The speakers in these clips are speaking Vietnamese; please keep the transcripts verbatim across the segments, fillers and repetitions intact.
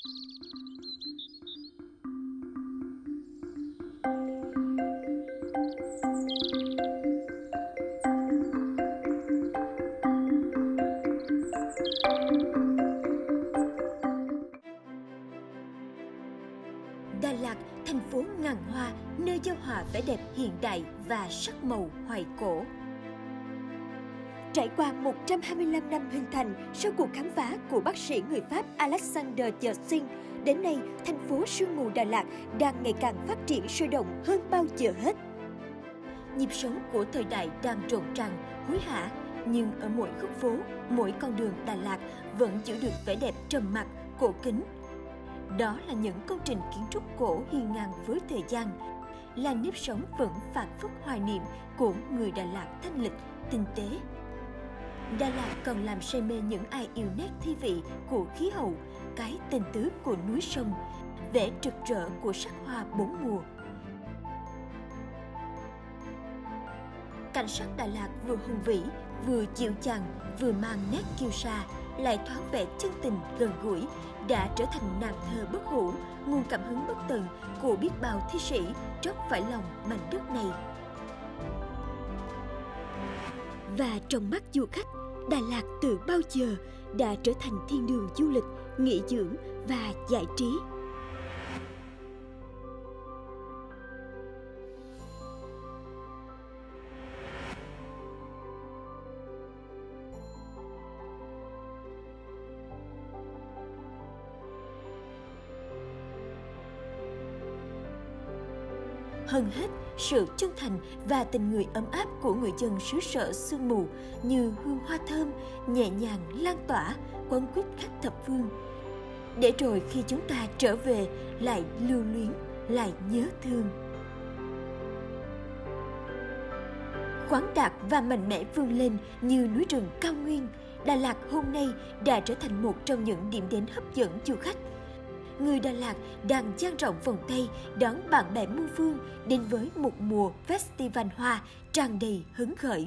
Đà Lạt, thành phố ngàn hoa, nơi giao hòa vẻ đẹp hiện đại và sắc màu hoài cổ. Trải qua một trăm hai mươi lăm năm hình thành sau cuộc khám phá của bác sĩ người Pháp Alexandre Yersin, đến nay thành phố sương mù Đà Lạt đang ngày càng phát triển sôi động hơn bao giờ hết. Nhịp sống của thời đại đang rộn ràng, hối hả, nhưng ở mỗi góc phố, mỗi con đường Đà Lạt vẫn giữ được vẻ đẹp trầm mặc, cổ kính. Đó là những công trình kiến trúc cổ hiên ngang với thời gian, là nếp sống vẫn phảng phất hoài niệm của người Đà Lạt thanh lịch, tinh tế. Đà Lạt còn làm say mê những ai yêu nét thi vị của khí hậu, cái tình tứ của núi sông, vẻ rực rỡ của sắc hoa bốn mùa. Cảnh sắc Đà Lạt vừa hùng vĩ, vừa dịu dàng, vừa mang nét kiêu sa, lại thoáng vẻ chân tình gần gũi, đã trở thành nàng thơ bất hủ, nguồn cảm hứng bất tận của biết bao thi sĩ trót phải lòng mảnh đất này. Và trong mắt du khách, Đà Lạt từ bao giờ đã trở thành thiên đường du lịch, nghỉ dưỡng và giải trí. Hơn hết, sự chân thành và tình người ấm áp của người dân xứ sở sương mù như hương hoa thơm, nhẹ nhàng lan tỏa, quấn quýt khách thập phương. Để rồi khi chúng ta trở về, lại lưu luyến, lại nhớ thương. Khoáng đạt và mạnh mẽ vươn lên như núi rừng cao nguyên, Đà Lạt hôm nay đã trở thành một trong những điểm đến hấp dẫn du khách. Người Đà Lạt đang dang rộng vòng tay đón bạn bè muôn phương đến với một mùa festival hoa tràn đầy hứng khởi.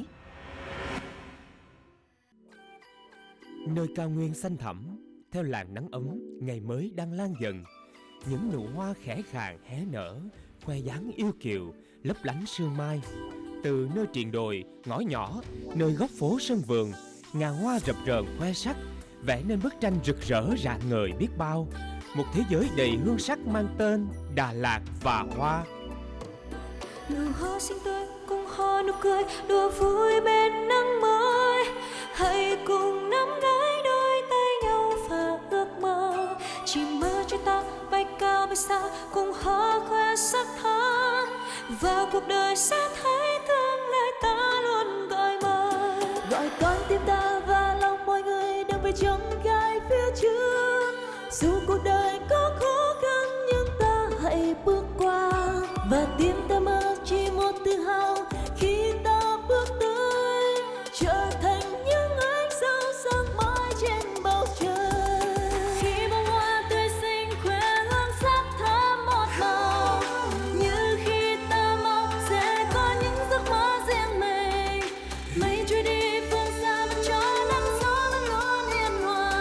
Nơi cao nguyên xanh thẳm, theo làn nắng ấm, ngày mới đang lan dần. Những nụ hoa khẽ khàng hé nở, khoe dáng yêu kiều, lấp lánh sương mai. Từ nơi triền đồi, ngõ nhỏ, nơi góc phố sân vườn, ngàn hoa rập rờn khoe sắc, vẽ nên bức tranh rực rỡ rạng ngời biết bao. Một thế giới đầy hương sắc mang tên Đà Lạt và hoa. Nụ hoa xinh tươi cùng hoa nụ cười, đùa vui bên nắng mới. Hãy cùng nắm lấy đôi tay nhau và ước mơ. Chỉ mơ cho ta bay cao bay xa, cùng hoa khoe sắc thắm. Và cuộc đời sẽ thấy tương lai ta luôn gọi mời. Gọi con tim ta và lòng mọi người đang về trong gai phía trước. Dù cuộc đời có khó khăn nhưng ta hãy bước qua, và tim ta mơ chỉ một tự hào khi ta bước tới, trở thành những ánh sao sáng mãi trên bầu trời. Khi bông hoa tươi xinh khoe hương sắc thắm một màu, như khi ta mong sẽ có những giấc mơ riêng mình. Mây trôi đi phương xa và cho nắng gió luôn luôn hiền hòa.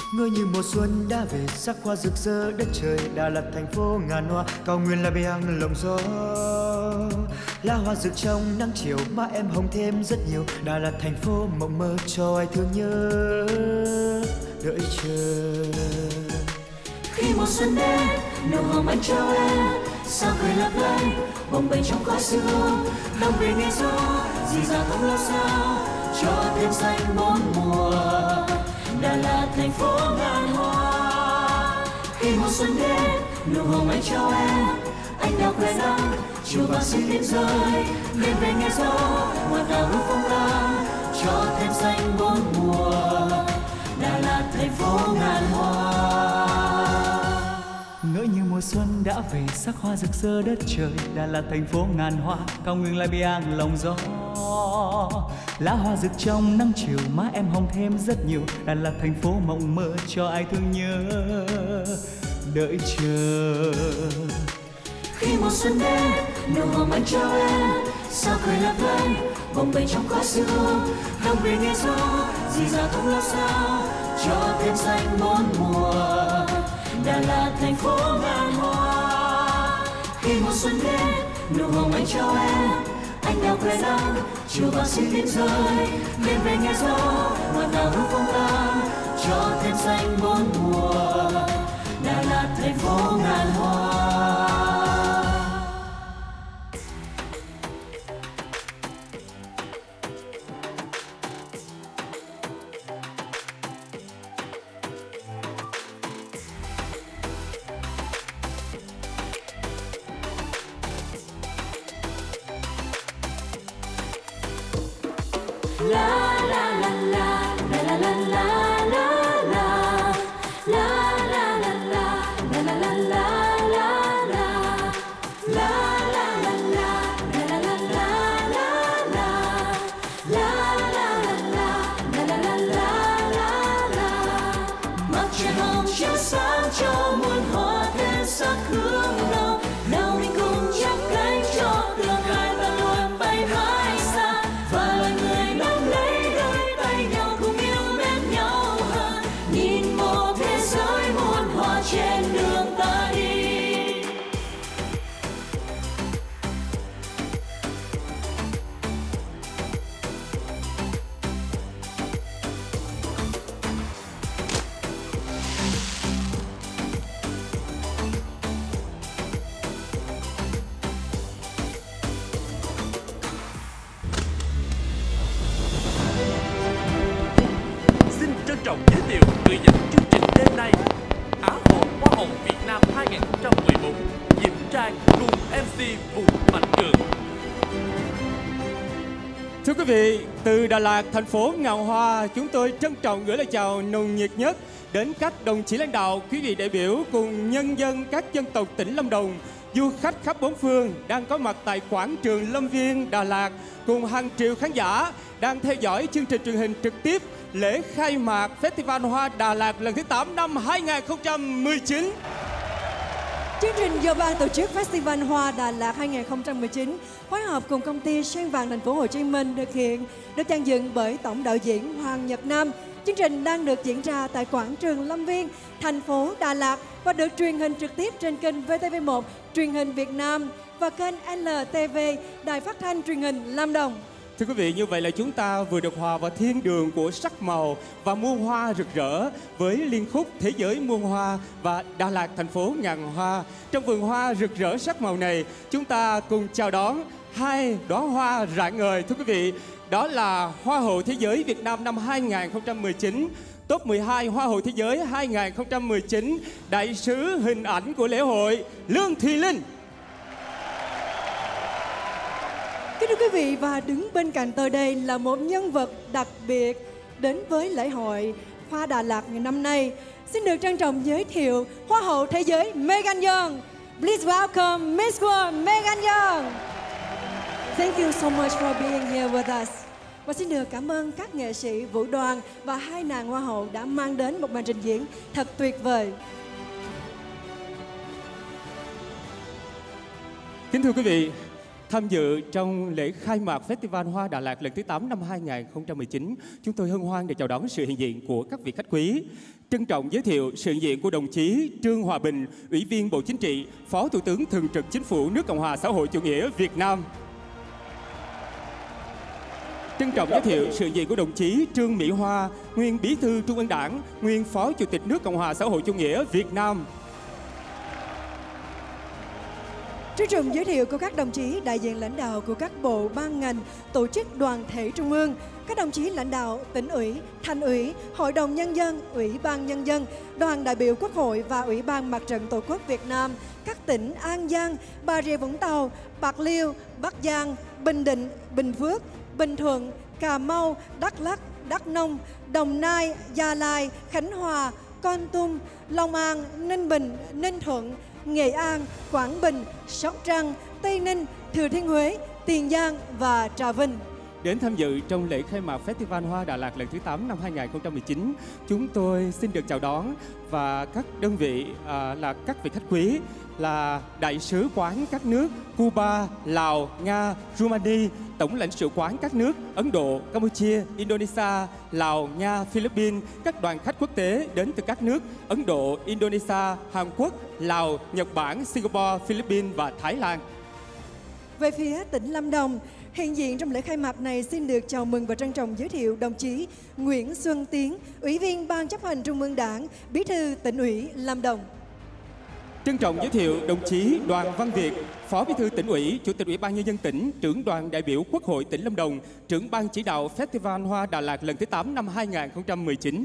Ngỡ như mùa xuân đã về, sắc hoa rực rỡ đất trời. Đà Lạt thành phố ngàn hoa, cao nguyên là biang lộng gió. Lá hoa rực trong nắng chiều, má em hồng thêm rất nhiều. Đà Lạt thành phố mộng mơ cho ai thương nhớ, đợi chờ. Khi mùa xuân đến, nụ hồng anh trao em, sao cười lấp lánh, bồng bềnh trong khói sương. Đông về nghe gió, dì dào không lo sao, cho thêm xanh bốn mùa. Đà Lạt thành phố ngàn hoa. Khi mùa xuân đến, nụ hồng anh trao em, anh đào khoe nắng, chiều vàng xin tiếng rơi. Đêm về nghe gió, hoa đào hương phong lan, cho thêm xanh bốn mùa. Đà Lạt thành phố ngàn hoa. Ngỡ như mùa xuân đã về, sắc hoa rực rỡ đất trời. Đà Lạt thành phố ngàn hoa, cao nguyên lai biang lòng gió. Lá hoa rực trong nắng chiều, má em hồng thêm rất nhiều. Đà Lạt thành phố mộng mơ cho ai thương nhớ, đợi chờ. Khi mùa xuân đến, nụ hồng anh trao em, sao cười lấp lánh, bồng bềnh trong khói sương. Đông về nghe gió, dì dào không lo sao, cho thêm xanh bốn mùa. Đà Lạt thành phố ngàn hoa. Khi mùa xuân đến, nụ hồng anh trao em, anh đào khoe nắng, chiều vàng xin tiếng rơi. Đêm về nghe gió, hoa đào hương phong lan, cho thêm xanh bốn mùa. Đà Lạt thành phố ngàn hoa. Thưa quý vị, từ Đà Lạt, thành phố ngàn hoa, chúng tôi trân trọng gửi lời chào nồng nhiệt nhất đến các đồng chí lãnh đạo, quý vị đại biểu cùng nhân dân các dân tộc tỉnh Lâm Đồng, du khách khắp bốn phương đang có mặt tại quảng trường Lâm Viên, Đà Lạt, cùng hàng triệu khán giả đang theo dõi chương trình truyền hình trực tiếp lễ khai mạc Festival Hoa Đà Lạt lần thứ tám năm hai nghìn không trăm mười chín. Chương trình do ban tổ chức Festival Hoa Đà Lạt hai nghìn không trăm mười chín phối hợp cùng công ty Sen Vàng thành phố Hồ Chí Minh thực hiện, được dàn dựng bởi tổng đạo diễn Hoàng Nhật Nam. Chương trình đang được diễn ra tại quảng trường Lâm Viên, thành phố Đà Lạt và được truyền hình trực tiếp trên kênh vê tê vê một truyền hình Việt Nam và kênh lờ tê vê Đài Phát thanh Truyền hình Lâm Đồng. Thưa quý vị, như vậy là chúng ta vừa được hòa vào thiên đường của sắc màu và muôn hoa rực rỡ với liên khúc Thế giới muôn hoa và Đà Lạt thành phố ngàn hoa. Trong vườn hoa rực rỡ sắc màu này, chúng ta cùng chào đón hai đóa hoa rạng ngời. Thưa quý vị, đó là Hoa hậu Thế giới Việt Nam năm hai nghìn không trăm mười chín, top mười hai Hoa hậu Thế giới hai nghìn không trăm mười chín, đại sứ hình ảnh của lễ hội Lương Thùy Linh. Kính thưa quý vị, và đứng bên cạnh tôi đây là một nhân vật đặc biệt đến với lễ hội Hoa Đà Lạt ngày năm nay. Xin được trân trọng giới thiệu Hoa hậu Thế giới Megan Young. Please welcome Miss World Megan Young. Thank you so much for being here with us. Và xin được cảm ơn các nghệ sĩ vũ đoàn và hai nàng Hoa hậu đã mang đến một màn trình diễn thật tuyệt vời. Kính thưa quý vị, Tham dự trong lễ khai mạc Festival Hoa Đà Lạt lần thứ tám năm hai nghìn không trăm mười chín, chúng tôi hân hoan để chào đón sự hiện diện của các vị khách quý. Trân trọng giới thiệu sự hiện diện của đồng chí Trương Hòa Bình, Ủy viên Bộ Chính trị, Phó Thủ tướng Thường trực Chính phủ nước Cộng hòa xã hội chủ nghĩa Việt Nam. Trân trọng giới thiệu sự hiện diện của đồng chí Trương Mỹ Hoa, nguyên Bí thư Trung ương Đảng, nguyên Phó Chủ tịch nước Cộng hòa xã hội chủ nghĩa Việt Nam. Trân trọng giới thiệu của các đồng chí đại diện lãnh đạo của các bộ ban ngành, tổ chức đoàn thể trung ương, các đồng chí lãnh đạo tỉnh ủy, thành ủy, hội đồng nhân dân, ủy ban nhân dân, đoàn đại biểu Quốc hội và Ủy ban Mặt trận Tổ quốc Việt Nam, các tỉnh An Giang, Bà Rịa Vũng Tàu, Bạc Liêu, Bắc Giang, Bình Định, Bình Phước, Bình Thuận, Cà Mau, Đắk Lắk, Đắk Nông, Đồng Nai, Gia Lai, Khánh Hòa, Kon Tum, Long An, Ninh Bình, Ninh Thuận, Nghệ An, Quảng Bình, Sóc Trăng, Tây Ninh, Thừa Thiên Huế, Tiền Giang và Trà Vinh. Đến tham dự trong lễ khai mạc Festival Hoa Đà Lạt lần thứ tám năm hai nghìn không trăm mười chín, chúng tôi xin được chào đón và các đơn vị à, là các vị khách quý là đại sứ quán các nước Cuba, Lào, Nga, Rumani, tổng lãnh sự quán các nước Ấn Độ, Campuchia, Indonesia, Lào, Nga, Philippines, các đoàn khách quốc tế đến từ các nước Ấn Độ, Indonesia, Hàn Quốc, Lào, Nhật Bản, Singapore, Philippines và Thái Lan. Về phía tỉnh Lâm Đồng, hiện diện trong lễ khai mạc này xin được chào mừng và trân trọng giới thiệu đồng chí Nguyễn Xuân Tiến, Ủy viên Ban chấp hành Trung ương Đảng, Bí thư Tỉnh ủy Lâm Đồng. Trân trọng giới thiệu đồng chí Đoàn Văn Việt, Phó Bí thư Tỉnh ủy, Chủ tịch Ủy ban Nhân dân tỉnh, trưởng đoàn đại biểu Quốc hội tỉnh Lâm Đồng, trưởng ban chỉ đạo Festival Hoa Đà Lạt lần thứ tám năm hai nghìn không trăm mười chín.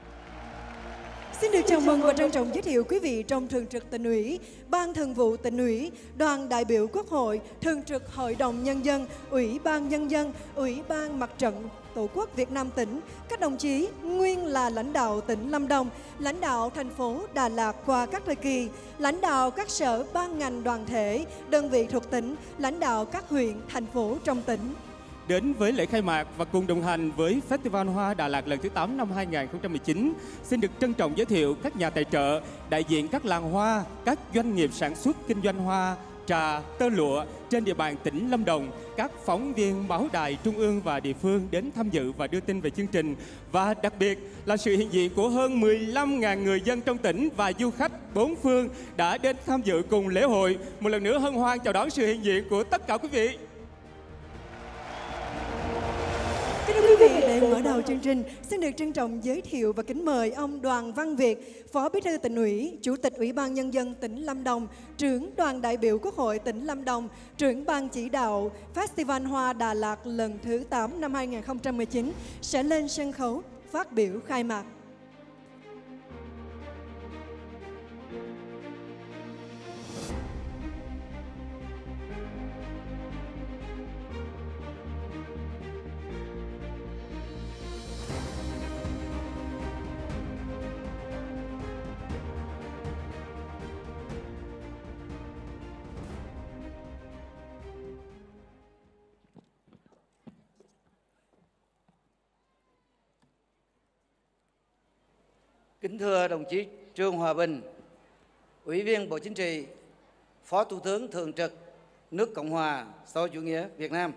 Xin được chào mừng và trân trọng giới thiệu quý vị trong Thường trực Tỉnh ủy, Ban Thường vụ Tỉnh ủy, Đoàn đại biểu Quốc hội, Thường trực Hội đồng Nhân dân, Ủy ban Nhân dân, Ủy ban Mặt trận Tổ quốc Việt Nam tỉnh, các đồng chí nguyên là lãnh đạo tỉnh Lâm Đồng, lãnh đạo thành phố Đà Lạt qua các thời kỳ, lãnh đạo các sở ban ngành đoàn thể, đơn vị thuộc tỉnh, lãnh đạo các huyện, thành phố trong tỉnh. Đến với lễ khai mạc và cùng đồng hành với Festival Hoa Đà Lạt lần thứ tám năm hai nghìn không trăm mười chín, xin được trân trọng giới thiệu các nhà tài trợ, đại diện các làng hoa, các doanh nghiệp sản xuất kinh doanh hoa, trà, tơ lụa trên địa bàn tỉnh Lâm Đồng, các phóng viên báo đài trung ương và địa phương đến tham dự và đưa tin về chương trình, và đặc biệt là sự hiện diện của hơn mười lăm nghìn người dân trong tỉnh và du khách bốn phương đã đến tham dự cùng lễ hội. Một lần nữa hân hoan chào đón sự hiện diện của tất cả quý vị. Kính thưa quý vị, để mở đầu chương trình, xin được trân trọng giới thiệu và kính mời ông Đoàn Văn Việt, Phó Bí thư Tỉnh ủy, Chủ tịch Ủy ban Nhân dân tỉnh Lâm Đồng, trưởng đoàn đại biểu Quốc hội tỉnh Lâm Đồng, trưởng ban chỉ đạo Festival Hoa Đà Lạt lần thứ tám năm hai nghìn không trăm mười chín sẽ lên sân khấu phát biểu khai mạc. Kính thưa đồng chí Trương Hòa Bình, Ủy viên Bộ Chính trị, Phó Thủ tướng Thường trực nước Cộng hòa xã hội chủ nghĩa Việt Nam.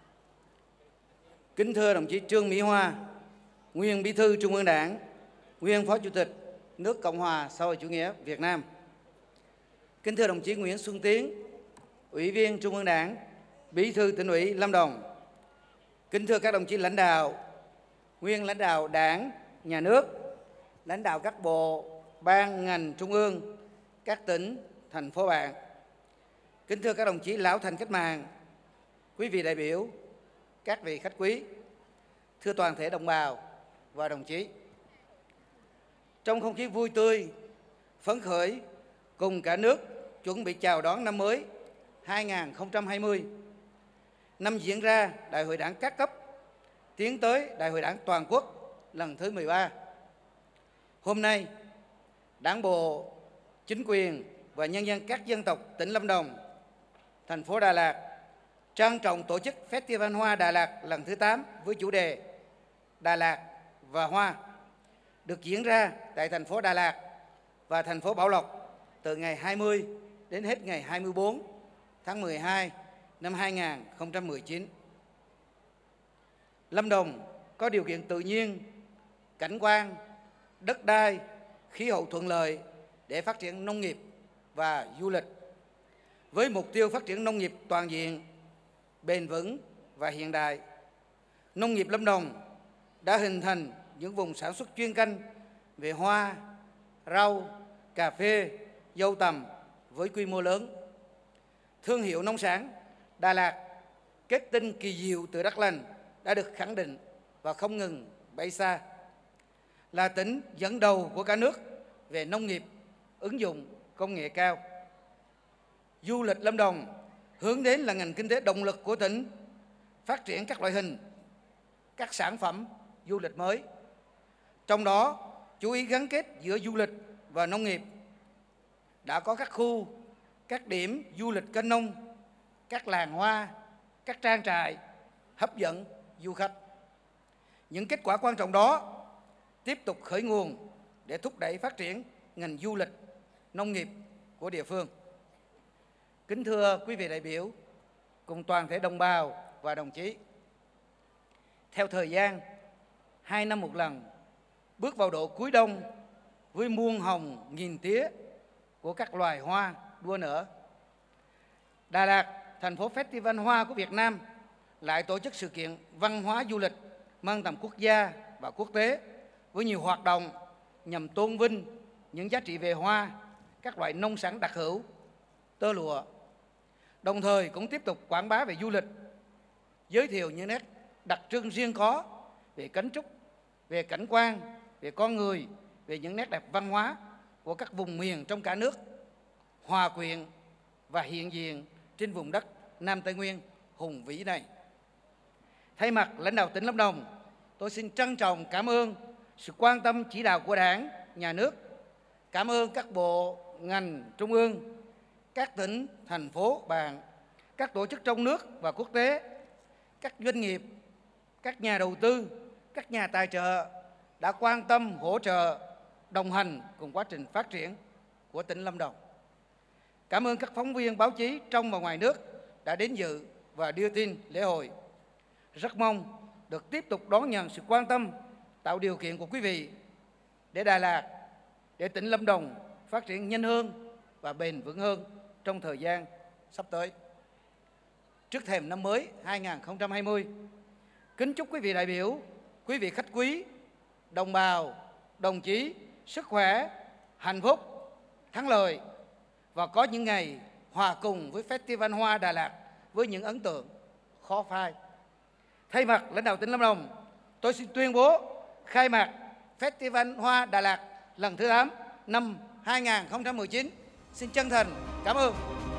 Kính thưa đồng chí Trương Mỹ Hoa, nguyên Bí thư Trung ương Đảng, nguyên Phó Chủ tịch nước Cộng hòa xã hội chủ nghĩa Việt Nam. Kính thưa đồng chí Nguyễn Xuân Tiến, Ủy viên Trung ương Đảng, Bí thư Tỉnh ủy Lâm Đồng. Kính thưa các đồng chí lãnh đạo, nguyên lãnh đạo Đảng, Nhà nước, lãnh đạo các bộ, ban, ngành trung ương, các tỉnh, thành phố bạn. Kính thưa các đồng chí lão thành cách mạng, quý vị đại biểu, các vị khách quý, thưa toàn thể đồng bào và đồng chí. Trong không khí vui tươi, phấn khởi cùng cả nước chuẩn bị chào đón năm mới hai nghìn không trăm hai mươi, năm diễn ra Đại hội Đảng các cấp, tiến tới Đại hội Đảng toàn quốc lần thứ mười ba. Hôm nay, Đảng bộ, chính quyền và nhân dân các dân tộc tỉnh Lâm Đồng, thành phố Đà Lạt trang trọng tổ chức Festival Hoa Đà Lạt lần thứ tám với chủ đề Đà Lạt và Hoa, được diễn ra tại thành phố Đà Lạt và thành phố Bảo Lộc từ ngày hai mươi đến hết ngày hai mươi tư tháng mười hai năm hai nghìn không trăm mười chín. Lâm Đồng có điều kiện tự nhiên, cảnh quan, đất đai, khí hậu thuận lợi để phát triển nông nghiệp và du lịch. Với mục tiêu phát triển nông nghiệp toàn diện, bền vững và hiện đại, nông nghiệp Lâm Đồng đã hình thành những vùng sản xuất chuyên canh về hoa, rau, cà phê, dâu tằm với quy mô lớn. Thương hiệu nông sản Đà Lạt, kết tinh kỳ diệu từ đất lành, đã được khẳng định và không ngừng bay xa. Là tỉnh dẫn đầu của cả nước về nông nghiệp, ứng dụng công nghệ cao. Du lịch Lâm Đồng hướng đến là ngành kinh tế động lực của tỉnh, phát triển các loại hình, các sản phẩm du lịch mới. Trong đó, chú ý gắn kết giữa du lịch và nông nghiệp. Đã có các khu, các điểm du lịch kênh nông, các làng hoa, các trang trại hấp dẫn du khách. Những kết quả quan trọng đó tiếp tục khởi nguồn để thúc đẩy phát triển ngành du lịch, nông nghiệp của địa phương. Kính thưa quý vị đại biểu, cùng toàn thể đồng bào và đồng chí, theo thời gian, hai năm một lần, bước vào độ cuối đông với muôn hồng nghìn tía của các loài hoa đua nở, Đà Lạt, thành phố Festival Hoa của Việt Nam, lại tổ chức sự kiện văn hóa du lịch mang tầm quốc gia và quốc tế với nhiều hoạt động nhằm tôn vinh những giá trị về hoa, các loại nông sản đặc hữu, tơ lụa. Đồng thời cũng tiếp tục quảng bá về du lịch, giới thiệu những nét đặc trưng riêng có về kiến trúc, về cảnh quan, về con người, về những nét đẹp văn hóa của các vùng miền trong cả nước, hòa quyện và hiện diện trên vùng đất Nam Tây Nguyên hùng vĩ này. Thay mặt lãnh đạo tỉnh Lâm Đồng, tôi xin trân trọng cảm ơn sự quan tâm chỉ đạo của Đảng, Nhà nước, cảm ơn các bộ, ngành trung ương, các tỉnh, thành phố, bạn, các tổ chức trong nước và quốc tế, các doanh nghiệp, các nhà đầu tư, các nhà tài trợ đã quan tâm, hỗ trợ, đồng hành cùng quá trình phát triển của tỉnh Lâm Đồng. Cảm ơn các phóng viên báo chí trong và ngoài nước đã đến dự và đưa tin lễ hội. Rất mong được tiếp tục đón nhận sự quan tâm, tạo điều kiện của quý vị để Đà Lạt, để tỉnh Lâm Đồng phát triển nhanh hơn và bền vững hơn trong thời gian sắp tới. Trước thềm năm mới hai nghìn không trăm hai mươi, kính chúc quý vị đại biểu, quý vị khách quý, đồng bào, đồng chí sức khỏe, hạnh phúc, thắng lợi và có những ngày hòa cùng với Festival Hoa Đà Lạt với những ấn tượng khó phai. Thay mặt lãnh đạo tỉnh Lâm Đồng, tôi xin tuyên bố khai mạc Festival Hoa Đà Lạt lần thứ tám năm hai nghìn không trăm mười chín. Xin chân thành cảm ơn.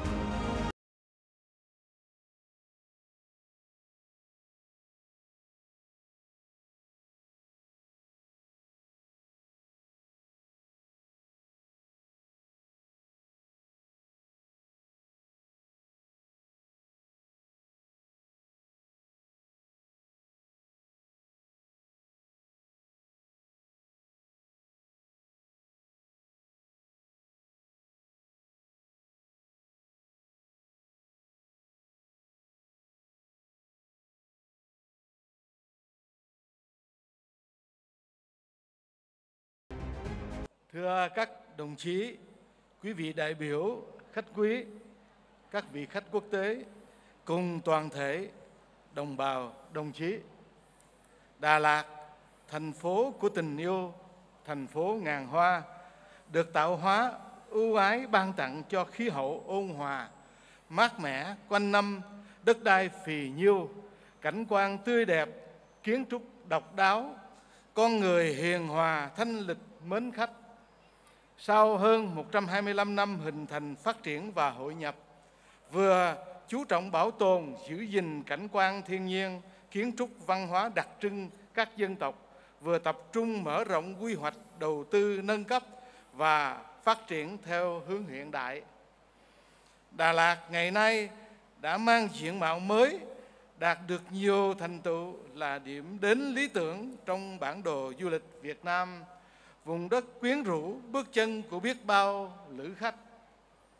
Thưa các đồng chí, quý vị đại biểu, khách quý, các vị khách quốc tế, cùng toàn thể đồng bào, đồng chí. Đà Lạt, thành phố của tình yêu, thành phố ngàn hoa, được tạo hóa ưu ái ban tặng cho khí hậu ôn hòa, mát mẻ quanh năm, đất đai phì nhiêu, cảnh quan tươi đẹp, kiến trúc độc đáo, con người hiền hòa, thanh lịch, mến khách. Sau hơn một trăm hai mươi lăm năm hình thành, phát triển và hội nhập, vừa chú trọng bảo tồn, giữ gìn cảnh quan thiên nhiên, kiến trúc văn hóa đặc trưng các dân tộc, vừa tập trung mở rộng quy hoạch, đầu tư, nâng cấp và phát triển theo hướng hiện đại. Đà Lạt ngày nay đã mang diện mạo mới, đạt được nhiều thành tựu là điểm đến lý tưởng trong bản đồ du lịch Việt Nam, vùng đất quyến rũ bước chân của biết bao lữ khách.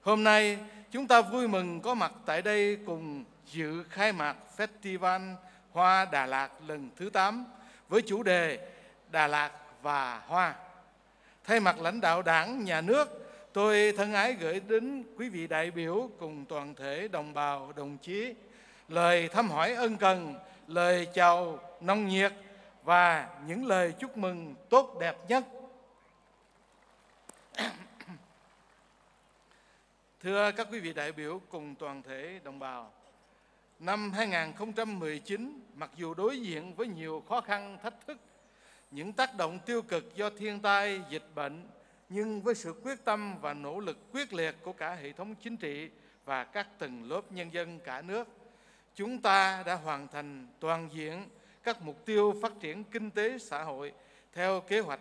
Hôm nay chúng ta vui mừng có mặt tại đây cùng dự khai mạc Festival Hoa Đà Lạt lần thứ tám với chủ đề Đà Lạt và Hoa. Thay mặt lãnh đạo Đảng, Nhà nước, tôi thân ái gửi đến quý vị đại biểu cùng toàn thể đồng bào, đồng chí lời thăm hỏi ân cần, lời chào nồng nhiệt và những lời chúc mừng tốt đẹp nhất. Thưa các quý vị đại biểu cùng toàn thể đồng bào, năm hai nghìn không trăm mười chín, mặc dù đối diện với nhiều khó khăn, thách thức, những tác động tiêu cực do thiên tai, dịch bệnh, nhưng với sự quyết tâm và nỗ lực quyết liệt của cả hệ thống chính trị và các tầng lớp nhân dân cả nước, chúng ta đã hoàn thành toàn diện các mục tiêu phát triển kinh tế xã hội theo kế hoạch,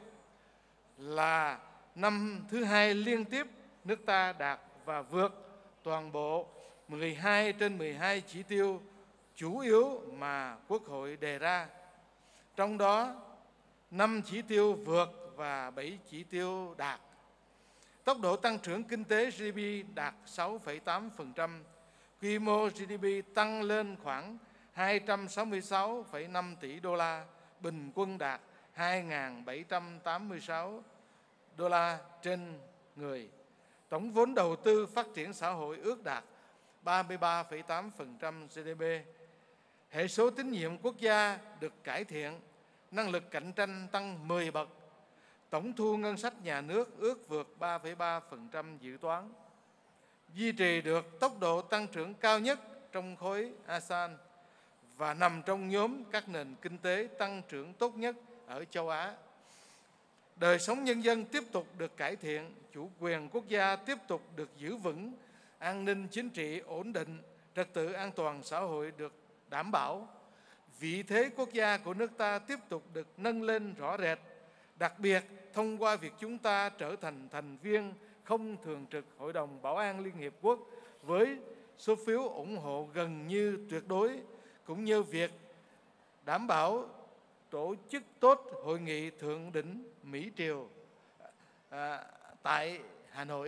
là năm thứ hai liên tiếp nước ta đạt và vượt toàn bộ mười hai trên mười hai chỉ tiêu chủ yếu mà Quốc hội đề ra. Trong đó, năm chỉ tiêu vượt và bảy chỉ tiêu đạt. Tốc độ tăng trưởng kinh tế giê đê pê đạt sáu phẩy tám phần trăm, quy mô giê đê pê tăng lên khoảng hai trăm sáu mươi sáu phẩy năm tỷ đô la, bình quân đạt hai nghìn bảy trăm tám mươi sáu đô la trên người. Tổng vốn đầu tư phát triển xã hội ước đạt ba mươi ba phẩy tám phần trăm giê đê pê. Hệ số tín nhiệm quốc gia được cải thiện, năng lực cạnh tranh tăng mười bậc. Tổng thu ngân sách nhà nước ước vượt ba phẩy ba phần trăm dự toán. Duy trì được tốc độ tăng trưởng cao nhất trong khối a sê an và nằm trong nhóm các nền kinh tế tăng trưởng tốt nhất ở châu Á. Đời sống nhân dân tiếp tục được cải thiện, chủ quyền quốc gia tiếp tục được giữ vững, an ninh chính trị ổn định, trật tự an toàn xã hội được đảm bảo. Vị thế quốc gia của nước ta tiếp tục được nâng lên rõ rệt, đặc biệt thông qua việc chúng ta trở thành thành viên không thường trực Hội đồng Bảo an Liên Hiệp Quốc với số phiếu ủng hộ gần như tuyệt đối, cũng như việc đảm bảo tổ chức tốt Hội nghị Thượng đỉnh Mỹ Triều à, tại Hà Nội.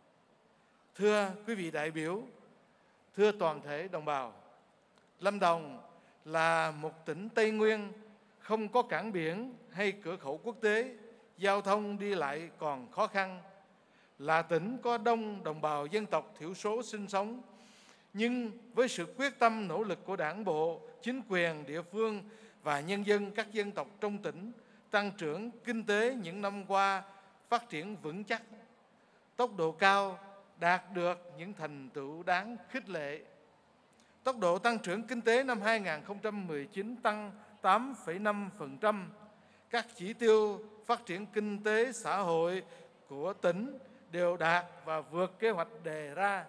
Thưa quý vị đại biểu, thưa toàn thể đồng bào, Lâm Đồng là một tỉnh Tây Nguyên không có cảng biển hay cửa khẩu quốc tế, giao thông đi lại còn khó khăn, là tỉnh có đông đồng bào dân tộc thiểu số sinh sống. Nhưng với sự quyết tâm nỗ lực của Đảng bộ, chính quyền địa phương và nhân dân các dân tộc trong tỉnh, tăng trưởng kinh tế những năm qua phát triển vững chắc, tốc độ cao, đạt được những thành tựu đáng khích lệ. Tốc độ tăng trưởng kinh tế năm hai nghìn không trăm mười chín tăng tám phẩy năm phần trăm. Các chỉ tiêu phát triển kinh tế xã hội của tỉnh đều đạt và vượt kế hoạch đề ra.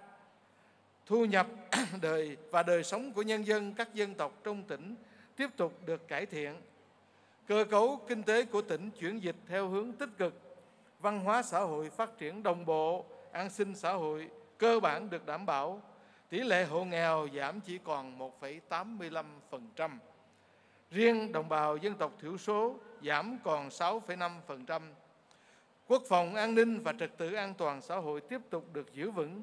Thu nhập đời và đời sống của nhân dân các dân tộc trong tỉnh tiếp tục được cải thiện. Cơ cấu kinh tế của tỉnh chuyển dịch theo hướng tích cực, văn hóa xã hội phát triển đồng bộ, an sinh xã hội cơ bản được đảm bảo. Tỷ lệ hộ nghèo giảm chỉ còn một phẩy tám mươi lăm phần trăm. Riêng đồng bào dân tộc thiểu số giảm còn sáu phẩy năm phần trăm. Quốc phòng an ninh và trật tự an toàn xã hội tiếp tục được giữ vững.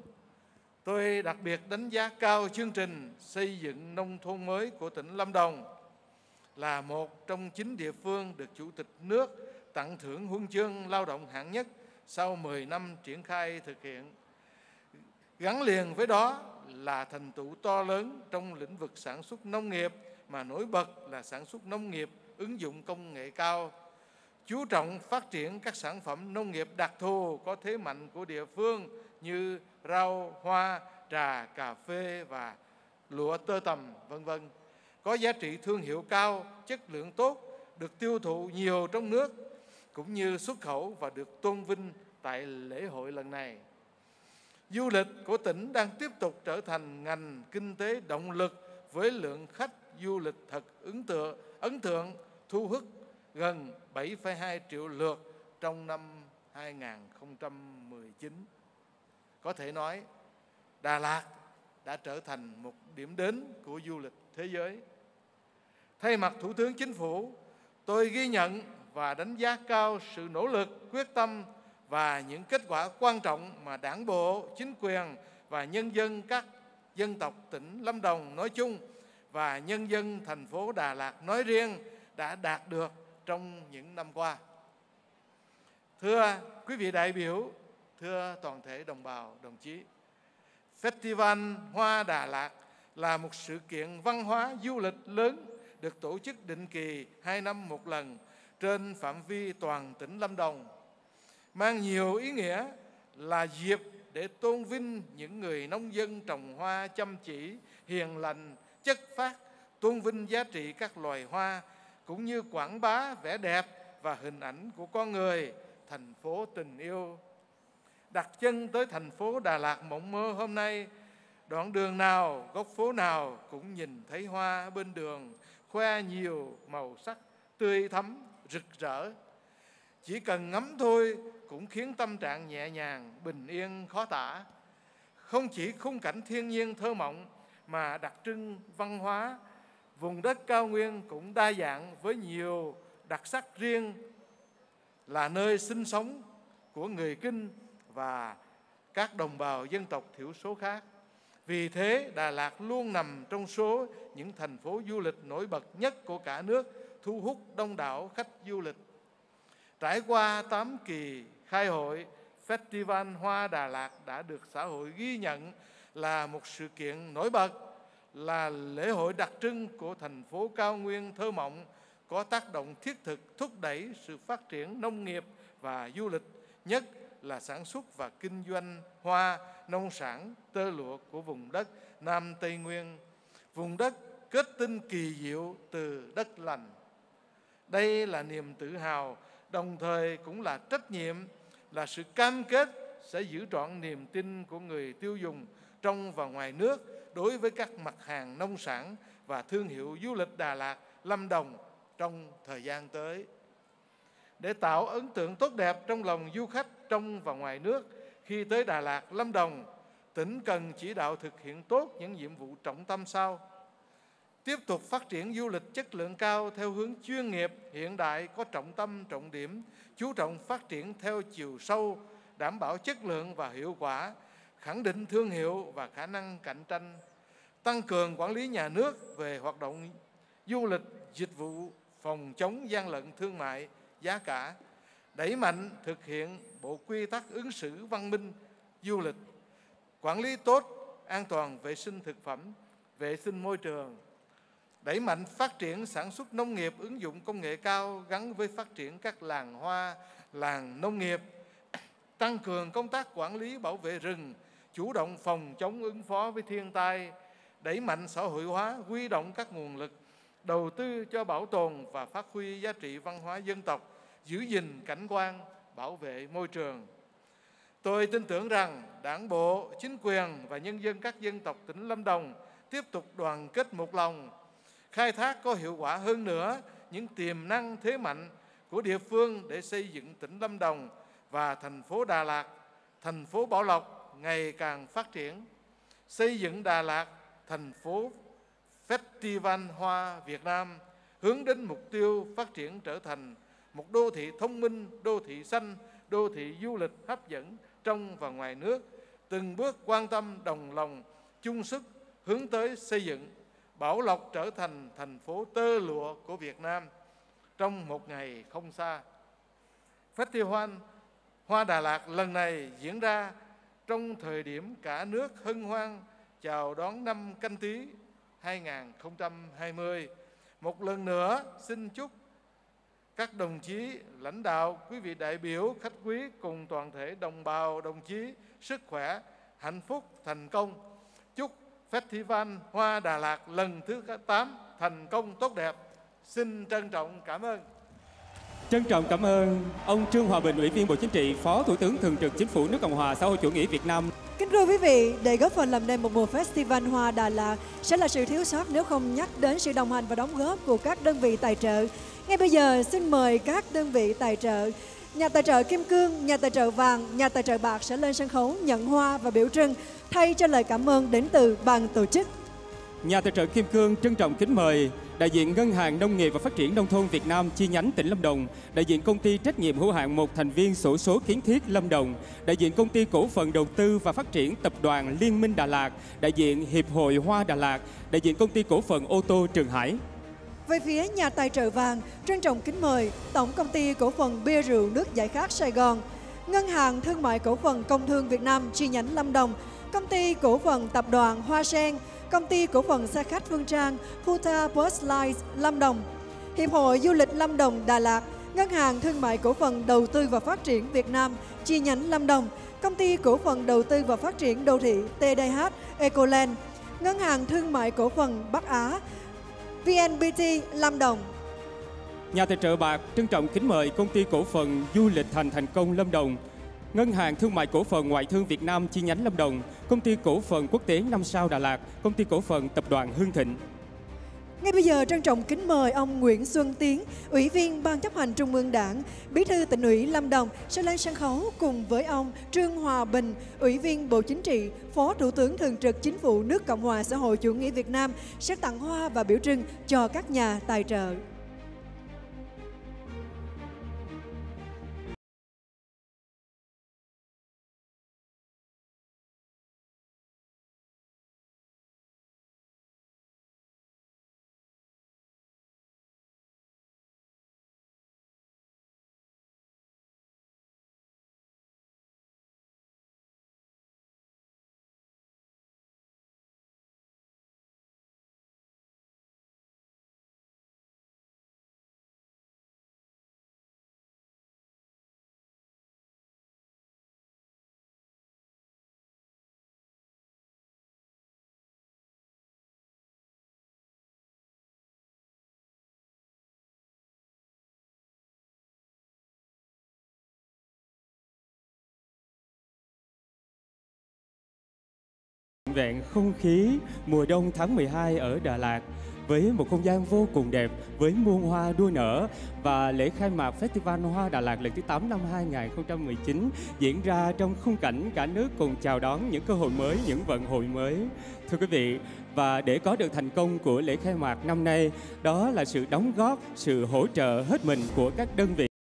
Tôi đặc biệt đánh giá cao chương trình xây dựng nông thôn mới của tỉnh Lâm Đồng, là một trong chín địa phương được Chủ tịch nước tặng thưởng huân chương lao động hạng nhất sau mười năm triển khai thực hiện. Gắn liền với đó là thành tựu to lớn trong lĩnh vực sản xuất nông nghiệp, mà nổi bật là sản xuất nông nghiệp ứng dụng công nghệ cao, chú trọng phát triển các sản phẩm nông nghiệp đặc thù có thế mạnh của địa phương như rau, hoa, trà, cà phê và lụa tơ tằm, vân vân, có giá trị thương hiệu cao, chất lượng tốt, được tiêu thụ nhiều trong nước, cũng như xuất khẩu và được tôn vinh tại lễ hội lần này. Du lịch của tỉnh đang tiếp tục trở thành ngành kinh tế động lực với lượng khách du lịch thật ấn tượng, ấn tượng thu hút gần bảy phẩy hai triệu lượt trong năm hai nghìn không trăm mười chín. Có thể nói, Đà Lạt đã trở thành một điểm đến của du lịch thế giới. Thay mặt Thủ tướng Chính phủ, tôi ghi nhận và đánh giá cao sự nỗ lực, quyết tâm và những kết quả quan trọng mà Đảng bộ, chính quyền và nhân dân các dân tộc tỉnh Lâm Đồng nói chung và nhân dân thành phố Đà Lạt nói riêng đã đạt được trong những năm qua. Thưa quý vị đại biểu, thưa toàn thể đồng bào, đồng chí, Festival Hoa Đà Lạt là một sự kiện văn hóa du lịch lớn được tổ chức định kỳ hai năm một lần trên phạm vi toàn tỉnh Lâm Đồng, mang nhiều ý nghĩa là dịp để tôn vinh những người nông dân trồng hoa chăm chỉ, hiền lành, chất phác, tôn vinh giá trị các loài hoa, cũng như quảng bá vẻ đẹp và hình ảnh của con người, thành phố tình yêu. Đặt chân tới thành phố Đà Lạt mộng mơ hôm nay, đoạn đường nào, góc phố nào cũng nhìn thấy hoa bên đường, khoe nhiều màu sắc tươi thắm, rực rỡ. Chỉ cần ngắm thôi cũng khiến tâm trạng nhẹ nhàng, bình yên khó tả. Không chỉ khung cảnh thiên nhiên thơ mộng mà đặc trưng văn hóa, vùng đất cao nguyên cũng đa dạng với nhiều đặc sắc riêng, là nơi sinh sống của người Kinh và các đồng bào dân tộc thiểu số khác. Vì thế, Đà Lạt luôn nằm trong số những thành phố du lịch nổi bật nhất của cả nước, thu hút đông đảo khách du lịch. Trải qua tám kỳ khai hội, Festival Hoa Đà Lạt đã được xã hội ghi nhận là một sự kiện nổi bật, là lễ hội đặc trưng của thành phố cao nguyên thơ mộng, có tác động thiết thực thúc đẩy sự phát triển nông nghiệp và du lịch, nhất là sản xuất và kinh doanh hoa, nông sản, tơ lụa của vùng đất Nam Tây Nguyên, vùng đất kết tinh kỳ diệu từ đất lành. Đây là niềm tự hào, đồng thời cũng là trách nhiệm, là sự cam kết sẽ giữ trọn niềm tin của người tiêu dùng trong và ngoài nước đối với các mặt hàng nông sản và thương hiệu du lịch Đà Lạt, Lâm Đồng trong thời gian tới. Để tạo ấn tượng tốt đẹp trong lòng du khách trong và ngoài nước khi tới Đà Lạt, Lâm Đồng, tỉnh cần chỉ đạo thực hiện tốt những nhiệm vụ trọng tâm sau. Tiếp tục phát triển du lịch chất lượng cao theo hướng chuyên nghiệp, hiện đại, có trọng tâm, trọng điểm, chú trọng phát triển theo chiều sâu, đảm bảo chất lượng và hiệu quả, khẳng định thương hiệu và khả năng cạnh tranh, tăng cường quản lý nhà nước về hoạt động du lịch, dịch vụ, phòng chống gian lận thương mại, giá cả, đẩy mạnh thực hiện bộ quy tắc ứng xử văn minh du lịch, quản lý tốt an toàn vệ sinh thực phẩm, vệ sinh môi trường, đẩy mạnh phát triển sản xuất nông nghiệp ứng dụng công nghệ cao gắn với phát triển các làng hoa, làng nông nghiệp, tăng cường công tác quản lý bảo vệ rừng, chủ động phòng chống ứng phó với thiên tai, đẩy mạnh xã hội hóa, huy động các nguồn lực, đầu tư cho bảo tồn và phát huy giá trị văn hóa dân tộc, giữ gìn cảnh quan, bảo vệ môi trường. Tôi tin tưởng rằng Đảng bộ, chính quyền và nhân dân các dân tộc tỉnh Lâm Đồng tiếp tục đoàn kết một lòng, khai thác có hiệu quả hơn nữa những tiềm năng thế mạnh của địa phương để xây dựng tỉnh Lâm Đồng và thành phố Đà Lạt, thành phố Bảo Lộc ngày càng phát triển, xây dựng Đà Lạt thành phố Festival Hoa Việt Nam, hướng đến mục tiêu phát triển trở thành một đô thị thông minh, đô thị xanh, đô thị du lịch hấp dẫn trong và ngoài nước, từng bước quan tâm đồng lòng, chung sức hướng tới xây dựng Bảo Lộc trở thành thành phố tơ lụa của Việt Nam trong một ngày không xa. Festival Hoa Đà Lạt lần này diễn ra trong thời điểm cả nước hân hoan chào đón năm Canh Tý hai nghìn không trăm hai mươi. Một lần nữa xin chúc các đồng chí lãnh đạo, quý vị đại biểu, khách quý cùng toàn thể đồng bào, đồng chí sức khỏe, hạnh phúc, thành công. Chúc Festival Hoa Đà Lạt lần thứ tám thành công tốt đẹp. Xin trân trọng cảm ơn. Trân trọng cảm ơn ông Trương Hòa Bình, Ủy viên Bộ Chính trị, Phó Thủ tướng Thường trực Chính phủ nước Cộng hòa xã hội chủ nghĩa Việt Nam. Kính thưa quý vị, để góp phần làm nên một mùa Festival Hoa Đà Lạt sẽ là sự thiếu sót nếu không nhắc đến sự đồng hành và đóng góp của các đơn vị tài trợ. Ngay bây giờ xin mời các đơn vị tài trợ. Nhà tài trợ Kim Cương, nhà tài trợ Vàng, nhà tài trợ Bạc sẽ lên sân khấu nhận hoa và biểu trưng thay cho lời cảm ơn đến từ ban tổ chức. Nhà tài trợ Kim Cương trân trọng kính mời đại diện Ngân hàng Nông nghiệp và Phát triển Nông thôn Việt Nam chi nhánh tỉnh Lâm Đồng, đại diện công ty trách nhiệm hữu hạn một thành viên xổ số kiến thiết Lâm Đồng, đại diện công ty cổ phần đầu tư và phát triển tập đoàn Liên minh Đà Lạt, đại diện Hiệp hội Hoa Đà Lạt, đại diện công ty cổ phần ô tô Trường Hải. Về phía nhà tài trợ vàng, trân trọng kính mời Tổng công ty cổ phần bia rượu nước giải khát Sài Gòn, Ngân hàng Thương mại cổ phần Công thương Việt Nam chi nhánh Lâm Đồng, công ty cổ phần tập đoàn Hoa Sen, công ty cổ phần xe khách Phương Trang, Futa Bus Lines Lâm Đồng, Hiệp hội Du lịch Lâm Đồng Đà Lạt, Ngân hàng Thương mại cổ phần Đầu tư và Phát triển Việt Nam chi nhánh Lâm Đồng, công ty cổ phần Đầu tư và Phát triển đô thị tê đê hát Ecoland, Ngân hàng Thương mại cổ phần Bắc Á, vê en pê tê Lâm Đồng. Nhà tài trợ bạc trân trọng kính mời công ty cổ phần Du lịch Thành Thành Công Lâm Đồng, Ngân hàng Thương mại cổ phần Ngoại thương Việt Nam chi nhánh Lâm Đồng, công ty cổ phần Quốc tế năm sao Đà Lạt, công ty cổ phần Tập đoàn Hưng Thịnh. Ngay bây giờ trân trọng kính mời ông Nguyễn Xuân Tiến, Ủy viên Ban chấp hành Trung ương Đảng, Bí thư Tỉnh ủy Lâm Đồng sẽ lên sân khấu cùng với ông Trương Hòa Bình, Ủy viên Bộ Chính trị, Phó Thủ tướng Thường trực Chính phủ nước Cộng hòa xã hội chủ nghĩa Việt Nam sẽ tặng hoa và biểu trưng cho các nhà tài trợ. Vẹn không khí mùa đông tháng mười hai ở Đà Lạt với một không gian vô cùng đẹp với muôn hoa đua nở và lễ khai mạc Festival Hoa Đà Lạt lần thứ tám năm hai nghìn không trăm mười chín diễn ra trong khung cảnh cả nước cùng chào đón những cơ hội mới, những vận hội mới. Thưa quý vị, và để có được thành công của lễ khai mạc năm nay, đó là sự đóng góp, sự hỗ trợ hết mình của các đơn vị.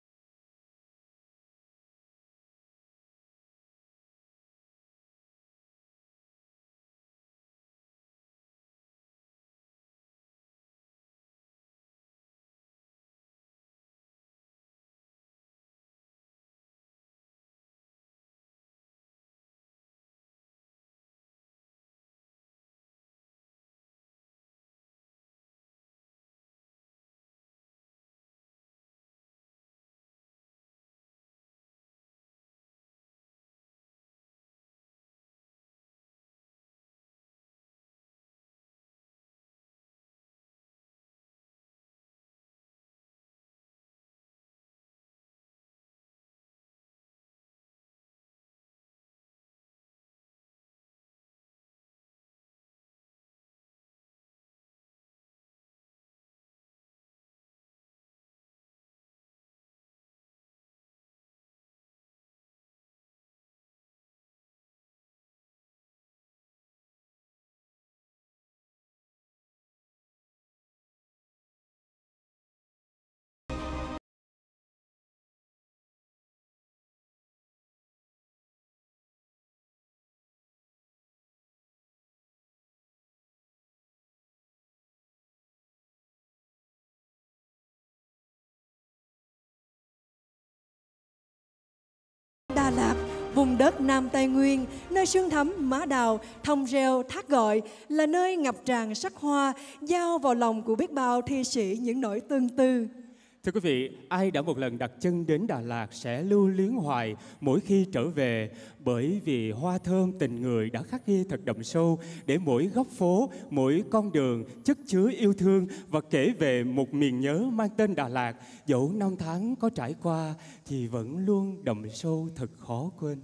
Đà Lạt, vùng đất Nam Tây Nguyên, nơi sương thắm má đào, thông reo thác gọi, là nơi ngập tràn sắc hoa, giao vào lòng của biết bao thi sĩ những nỗi tương tư. Thưa quý vị, ai đã một lần đặt chân đến Đà Lạt sẽ lưu luyến hoài mỗi khi trở về, bởi vì hoa thơm tình người đã khắc ghi thật đậm sâu để mỗi góc phố, mỗi con đường chất chứa yêu thương và kể về một miền nhớ mang tên Đà Lạt, dẫu năm tháng có trải qua thì vẫn luôn đậm sâu thật khó quên.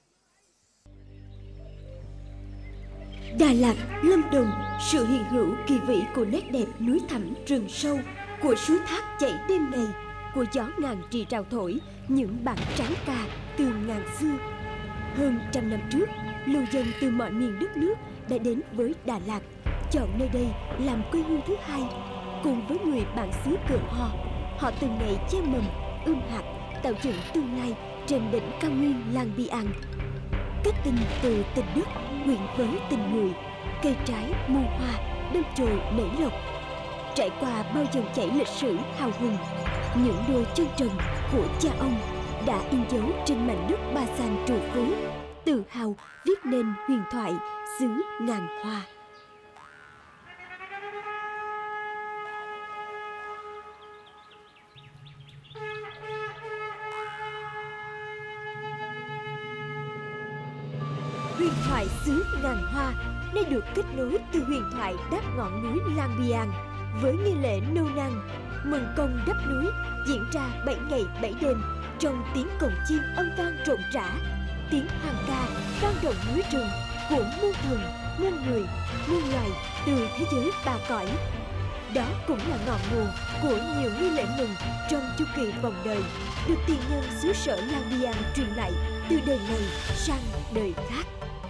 Đà Lạt, Lâm Đồng, sự hiện hữu kỳ vĩ của nét đẹp núi thẳm rừng sâu, của suối thác chảy đêm ngày, của gió ngàn rì rào thổi những bản tráng ca từ ngàn xưa. Hơn trăm năm trước, lưu dân từ mọi miền đất nước đã đến với Đà Lạt, chọn nơi đây làm quê hương thứ hai. Cùng với người bản xứ Cửa Ho, họ từng ngày gieo mầm, ươm hạt, tạo dựng tương lai trên đỉnh cao nguyên Lang Biang. Kết tinh từ tình đất quyện với tình người, cây trái muôn hoa, đâm chồi nảy lộc. Trải qua bao dòng chảy lịch sử hào hùng, những đôi chân trần của cha ông đã in dấu trên mảnh đất Ba San trù phú, tự hào viết nên huyền thoại xứ ngàn hoa. Huyền thoại xứ ngàn hoa nay được kết nối từ huyền thoại đáp ngọn núi Lang Biang với nghi lễ nô năng mừng công đắp núi diễn ra bảy ngày bảy đêm trong tiếng cồng chiên âm vang rộn rã, tiếng hoàng ca vang động núi rừng của muôn thần, muôn người, muôn loài từ thế giới ba cõi. Đó cũng là ngọn nguồn của nhiều nghi lễ mừng trong chu kỳ vòng đời, được tiền nhân xứ sở Lang Biang truyền lại từ đời này sang đời khác.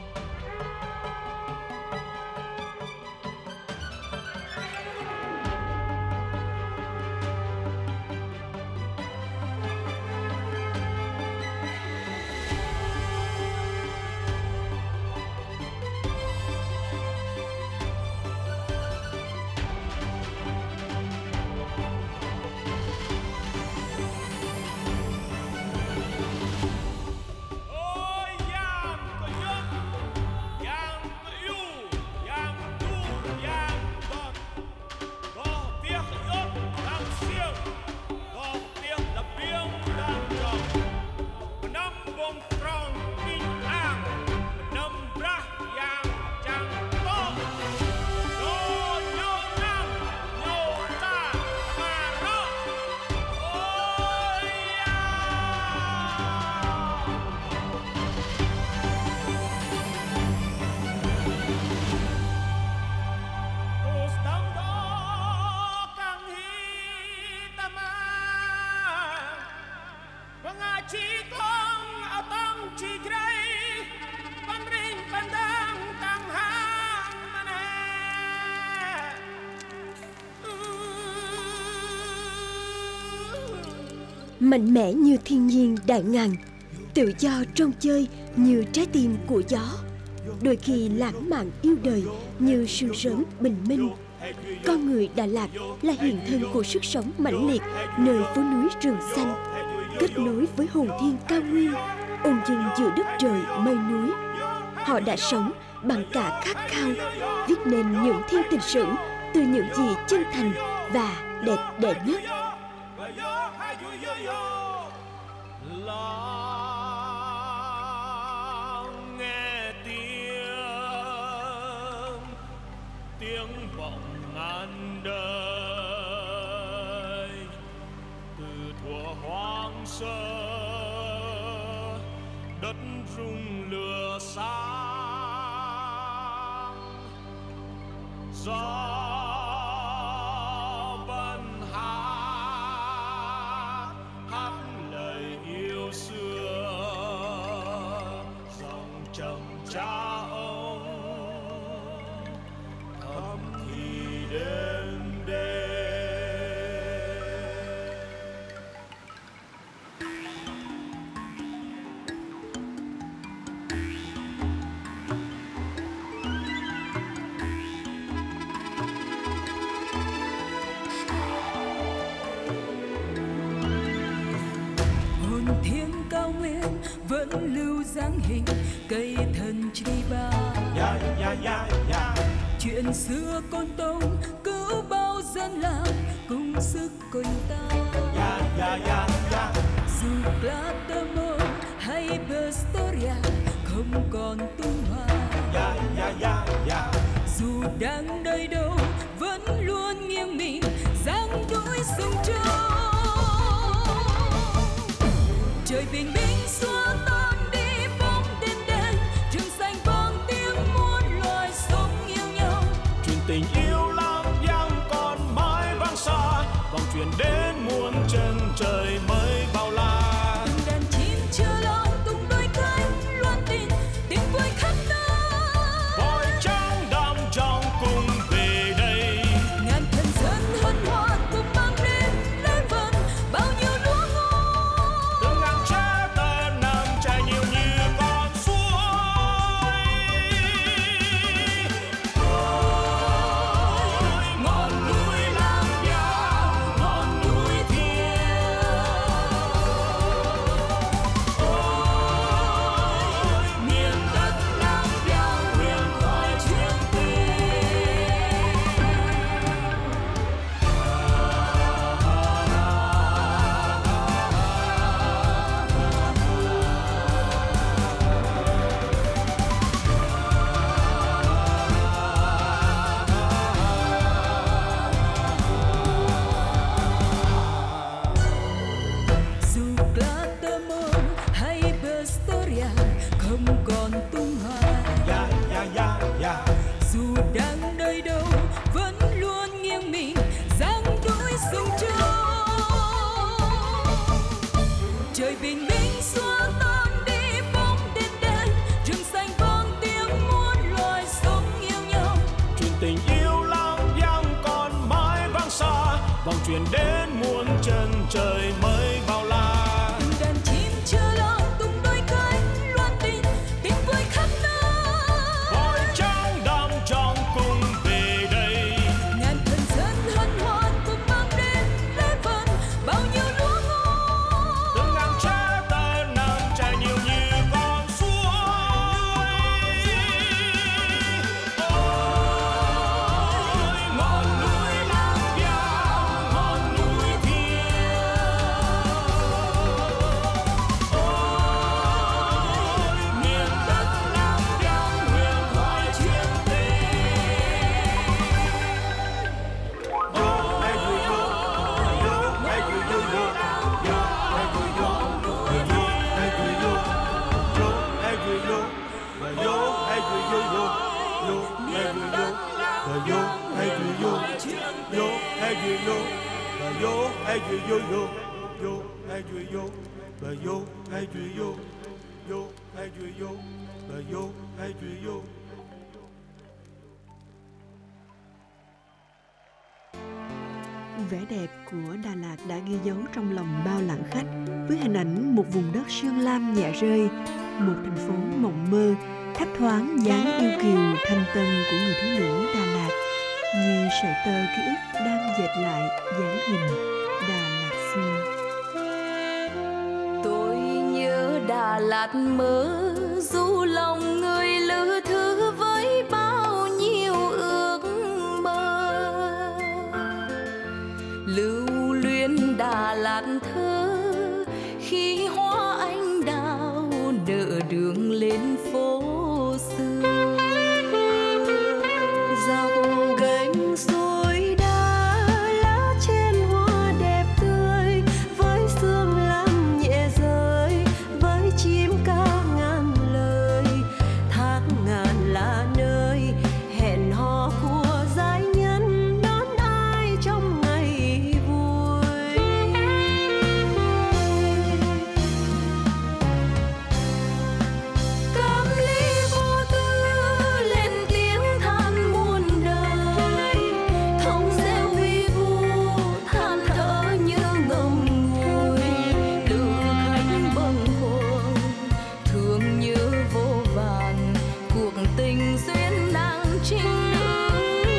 Mạnh mẽ như thiên nhiên đại ngàn, tự do trong chơi như trái tim của gió, đôi khi lãng mạn yêu đời như sương sớm bình minh. Con người Đà Lạt là hiện thân của sức sống mãnh liệt nơi phố núi rừng xanh, kết nối với hồn thiên cao nguyên, ung dung giữa đất trời mây núi. Họ đã sống bằng cả khát khao, viết nên những thiên tình sử từ những gì chân thành và đẹp đẽ nhất. Nghe tiếng tiếng vọng ngàn đời từ thuở hoang sơ, đất rung lửa sáng, gió vẫn hát hát lời yêu xưa, dòng trầm cha ông thầm thì đêm đêm. Hồn thiêng cao nguyên vẫn lưu dáng hình cây thần chi ba. Yeah, yeah, yeah, yeah. Chuyện xưa con tông cứu bao dân làng cùng sức con ta. Yeah, yeah, yeah, yeah. Dù Platamo hay Bestoria không còn tung hoa. Yeah, yeah, yeah, yeah. Dù đang nơi đâu vẫn luôn nghiêng mình giang núi sông Châu. Trời bình minh xua tan đi bóng đêm đen, rừng xanh vang tiếng muôn loài sống yêu nhau. Chuyện tình yêu Lang Biang còn mãi vang xa, vòng truyền đến muôn chân trời mới bao la. Từng đàn chim chưa lòng tung đôi cánh loan tin tình vui khắp nơi. Vòi trăng vòng chuyển đến muôn chân trời mới bao la. Đàn chim chưa lo tung đôi cánh loan tin tiếng vui khắp nơi. Voi trắng đam trong cùng về đây. Ngàn thần dân hân hoan cùng mang đến lễ vật bao nhiêu lúa ngon. Từng ngàn trẻ tơ nằm trải nhiều như con suối. Ôi ngọn núi Lang Biang, ngọn núi thiêng. Ôi miền đất Lang Biang huyền thoại chuyện tình. Vẻ đẹp của Đà Lạt đã ghi dấu trong lòng bao làng khách với hình ảnh một vùng đất sương lam nhẹ rơi, một thành phố mộng mơ, thấp thoáng dáng yêu kiều thanh tân của người thiếu nữ Đà Lạt, như sợi tơ ký ức đang dệt lại dáng hình Đà Lạt xưa. Tôi nhớ Đà Lạt mơ du lòng người lữ thư với bao nhiêu ước mơ. Lưu luyến Đà Lạt thơ khi hoa anh đào nở đường lên phố xưa. Dọc gánh suối đá lá trên hoa đẹp tươi, với sương lam nhẹ rơi, với chim ca ngàn lời. Thác ngàn là nơi hẹn hò của giai nhân đón ai trong ngày vui. Cam ly vô tư lên tiếng than muôn đời, thông reo vi vu than thở như ngậm ngùi. Lữ khách bâng khuâng thương nhớ vô vàn cuộc tình duyên nàng trinh nữ.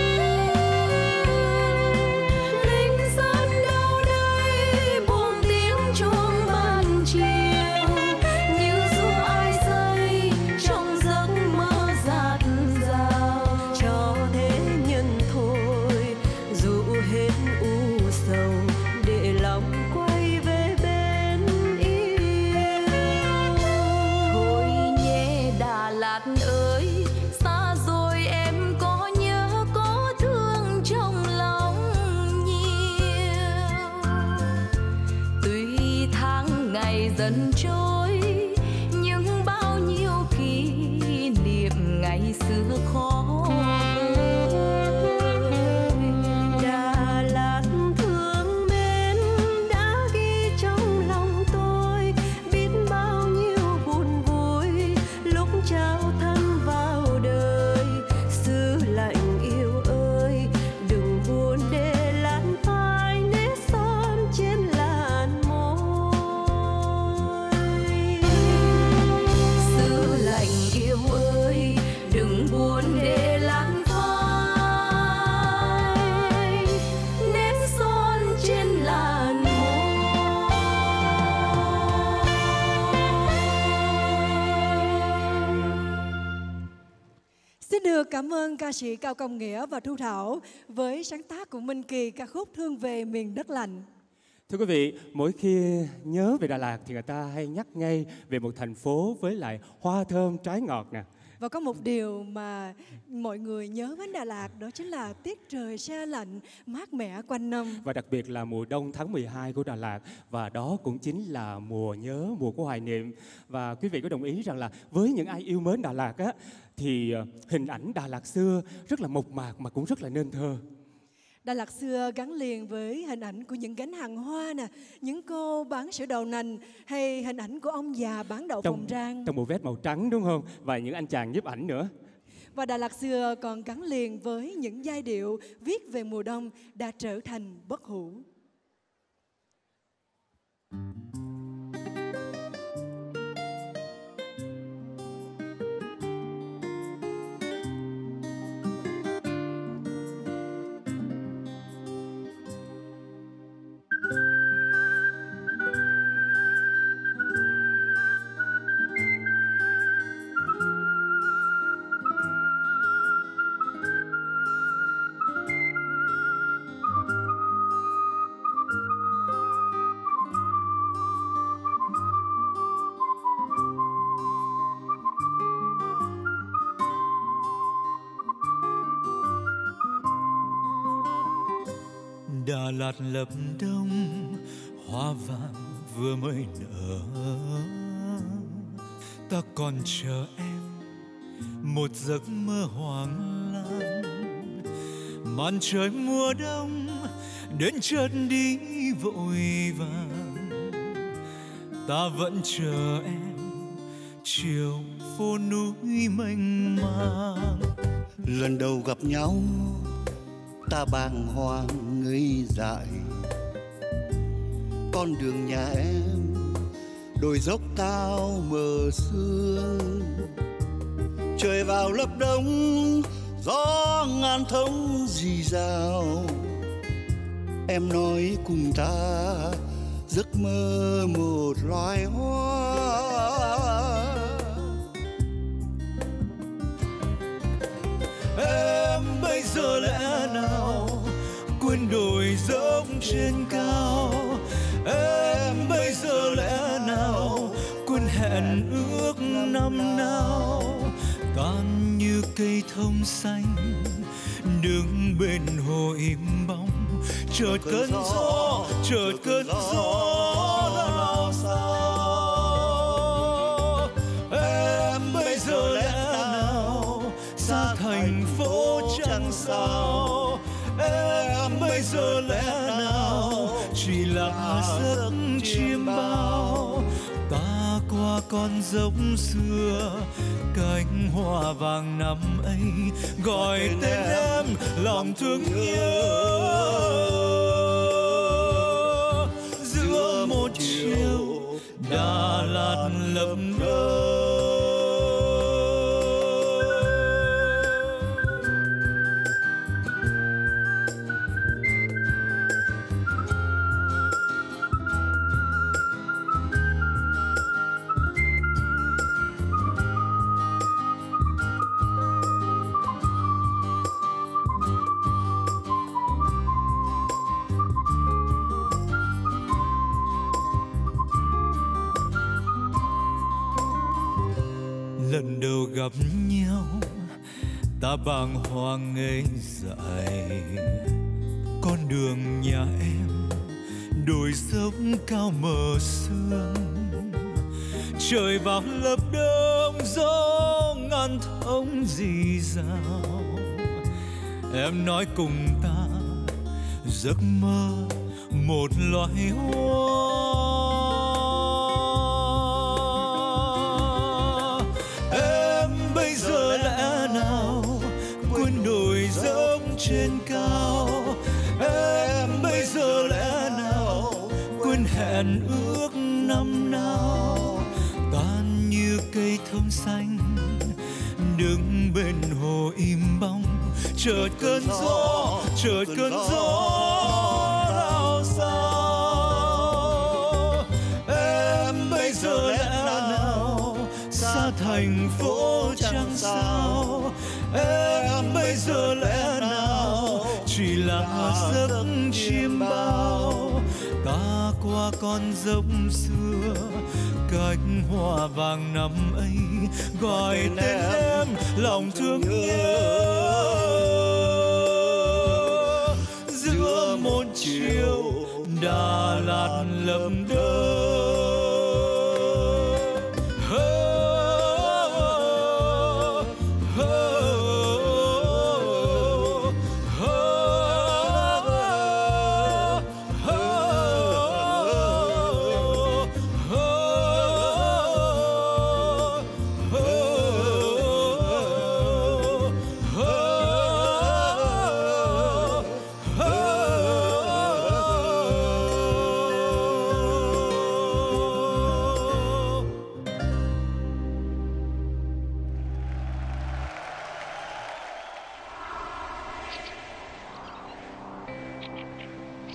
Linh sơn đâu đây buông tiếng chuông ban chiều, như ru ai xây trong giấc mơ dạt dào. Cho thế nhân thôi dù hết u sầu, để lòng quay về bên yêu. Thôi nhé Đà Lạt ơi, xa rồi em có nhớ có thương trong lòng nhiều. Tuy tháng ngày dần trôi, nhưng bao nhiêu kỷ niệm ngày xưa khó vơi. Đà Lạt thương mến đã ghi trong lòng tôi, biết bao nhiêu buồn vui lúc trao thân vào đời. Xứ lạnh yêu ơi, đừng buồn để lan phai nét son trên làn môi. Xứ lạnh yêu ơi, đừng buồn để lan phai nét son trên làn môi. Xin được cảm ơn ca sĩ Cao Công Nghĩa và Thu Thảo với sáng tác của Minh Kỳ ca khúc Thương về miền đất lạnh. Thưa quý vị, mỗi khi nhớ về Đà Lạt thì người ta hay nhắc ngay về một thành phố với lại hoa thơm trái ngọt nè. Và có một điều mà mọi người nhớ đến Đà Lạt, đó chính là tiết trời se lạnh, mát mẻ quanh năm. Và đặc biệt là mùa đông tháng mười hai của Đà Lạt. Và đó cũng chính là mùa nhớ, mùa của hoài niệm. Và quý vị có đồng ý rằng là với những ai yêu mến Đà Lạt á, thì hình ảnh Đà Lạt xưa rất là mộc mạc mà cũng rất là nên thơ. Đà Lạt xưa gắn liền với hình ảnh của những gánh hàng hoa nè, những cô bán sữa đậu nành, hay hình ảnh của ông già bán đậu trong, phộng rang. Trong bộ vest màu trắng đúng không? Và những anh chàng nhiếp ảnh nữa. Và Đà Lạt xưa còn gắn liền với những giai điệu viết về mùa đông đã trở thành bất hủ. Đà Lạt lập đông, hoa vàng vừa mới nở. Ta còn chờ em một giấc mơ hoang lang. Màn trời mùa đông đến chợt đi vội vàng. Ta vẫn chờ em chiều phố núi mênh mang. Lần đầu gặp nhau ta bàng hoàng ngây dại. Con đường nhà em đồi dốc cao mờ sương. Trời vào lớp đông gió ngàn thống rì rào. Em nói cùng ta giấc mơ một loài hoa. Em bây giờ lẽ nào quên đồi dốc trên cao. Em bây giờ lẽ nào quên hẹn ước năm nào. Tan như cây thông xanh đứng bên hồ im bóng. Chợt cơn gió, chợt cơn gió lao sao. Em bây giờ lẽ nào xa thành phố chẳng sao. Em bây giờ lẽ nào chỉ là giấc chiêm bao. Ta qua con dốc xưa cánh hoa vàng năm ấy gọi tên em lòng thương nhớ. Giữa một chiều Đà Lạt lập đông. Lần đầu gặp nhau ta bàng hoàng ngây dại. Con đường nhà em đồi dốc cao mờ sương. Trời vào lớp đông gió ngàn thống rì rào. Em nói cùng ta giấc mơ một loài hoa. Bây giờ lẽ nào quên đồi dốc trên cao. Em bây giờ lẽ nào quên hẹn ước năm nào. Tan như cây thơm xanh đứng bên hồ im bóng. Chợt cơn gió, chợt cơn gió lao sao. Em bây giờ lẽ nào xa thành phố chẳng sao. Em bây giờ lẽ nào chỉ là giấc chiêm bao. Ta qua con dốc xưa cánh hoa vàng năm ấy gọi tên em lòng thương nhớ. Giữa một chiều Đà Lạt lập đông.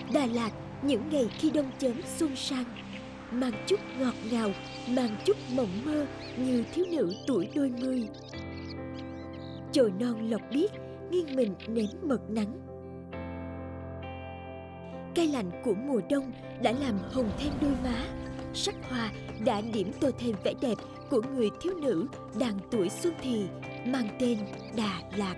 Đà Lạt những ngày khi đông chớm xuân sang, mang chút ngọt ngào, mang chút mộng mơ như thiếu nữ tuổi đôi mươi. Chồi non lộc biếc nghiêng mình nếm mật nắng. Cái lạnh của mùa đông đã làm hồng thêm đôi má. Sắc hoa đã điểm tô thêm vẻ đẹp của người thiếu nữ đang tuổi xuân thì, mang tên Đà Lạt.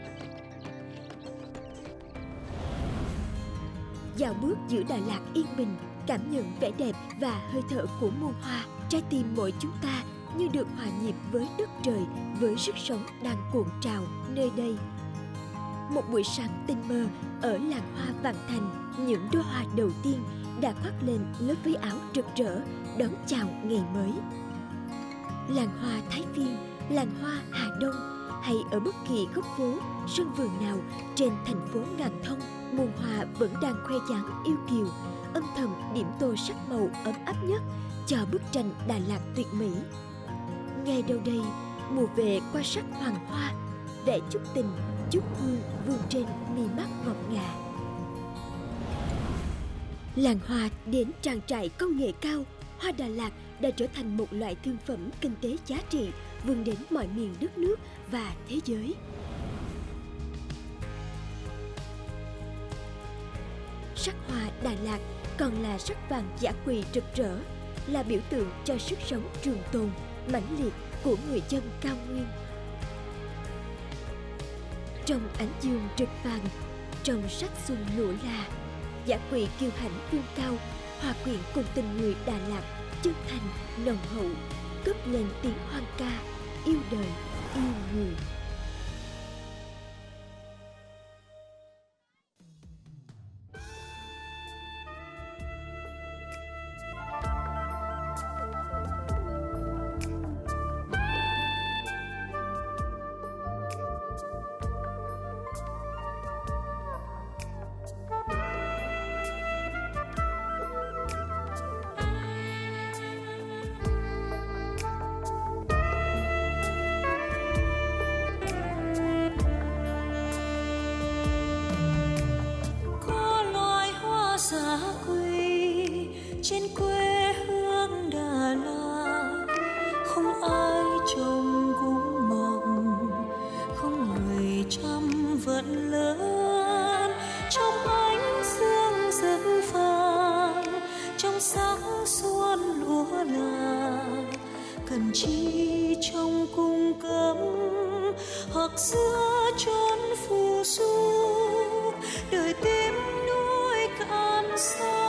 Dạo bước giữa Đà Lạt yên bình, cảm nhận vẻ đẹp và hơi thở của muôn hoa, trái tim mỗi chúng ta như được hòa nhịp với đất trời, với sức sống đang cuộn trào nơi đây. Một buổi sáng tinh mơ ở làng hoa Vạn Thành, những đóa hoa đầu tiên đã khoác lên lớp váy áo rực rỡ đón chào ngày mới. Làng hoa Thái Viên, làng hoa Hà Đông hay ở bất kỳ góc phố, sân vườn nào trên thành phố ngàn thông, muôn hoa vẫn đang khoe dáng yêu kiều, âm thầm điểm tô sắc màu ấm áp nhất cho bức tranh Đà Lạt tuyệt mỹ. Ngay đâu đây, mùa về qua sắc hoàng hoa, vẽ chút tình, chút hương vương trên mi mắt ngọt ngà. Làng hoa đến trang trại công nghệ cao, hoa Đà Lạt đã trở thành một loại thương phẩm kinh tế giá trị vươn đến mọi miền đất nước và thế giới. Sắc hoa Đà Lạt còn là sắc vàng dã quỳ rực rỡ, là biểu tượng cho sức sống trường tồn, mãnh liệt của người dân cao nguyên. Trong ánh dương rực vàng, trong sắc xuân lụa là, dã quỳ kiêu hãnh vươn cao, hòa quyện cùng tình người Đà Lạt chân thành nồng hậu, cất lên tiếng hoan ca yêu đời yêu người. Trên quê hương Đà Lạt không ai trông cũng mộng, không người chăm vẫn lớn trong ánh sương rực vàng, trong sắc xuân lúa là cần chi trong cung cấm hoặc giữa chốn phù du, đời tim núi cạn xa.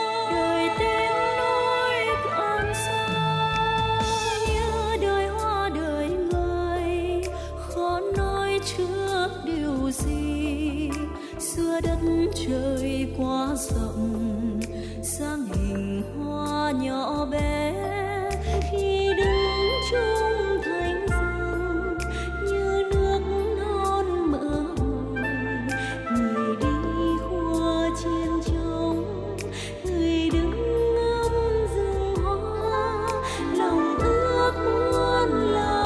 Đất trời quá rộng, sáng hình hoa nhỏ bé khi đứng chung thành rừng như nước non mơ hồ. Người đi qua trên trống, người đứng ngắm rừng hoa, lòng ước muốn là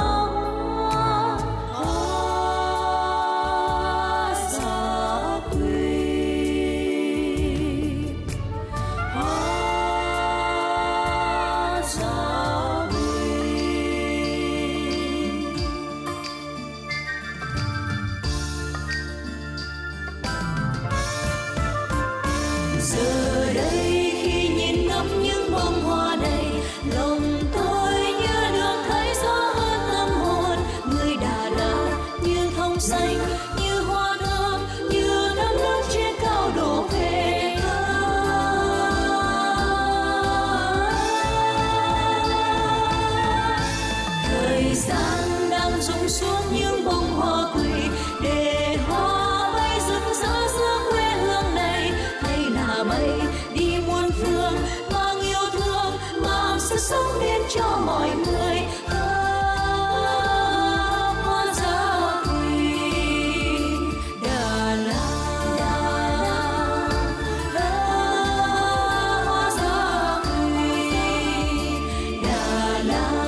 sống đến cho mọi người. Hoa dã quỳ Đà Lạt, hoa dã quỳ Đà Lạt.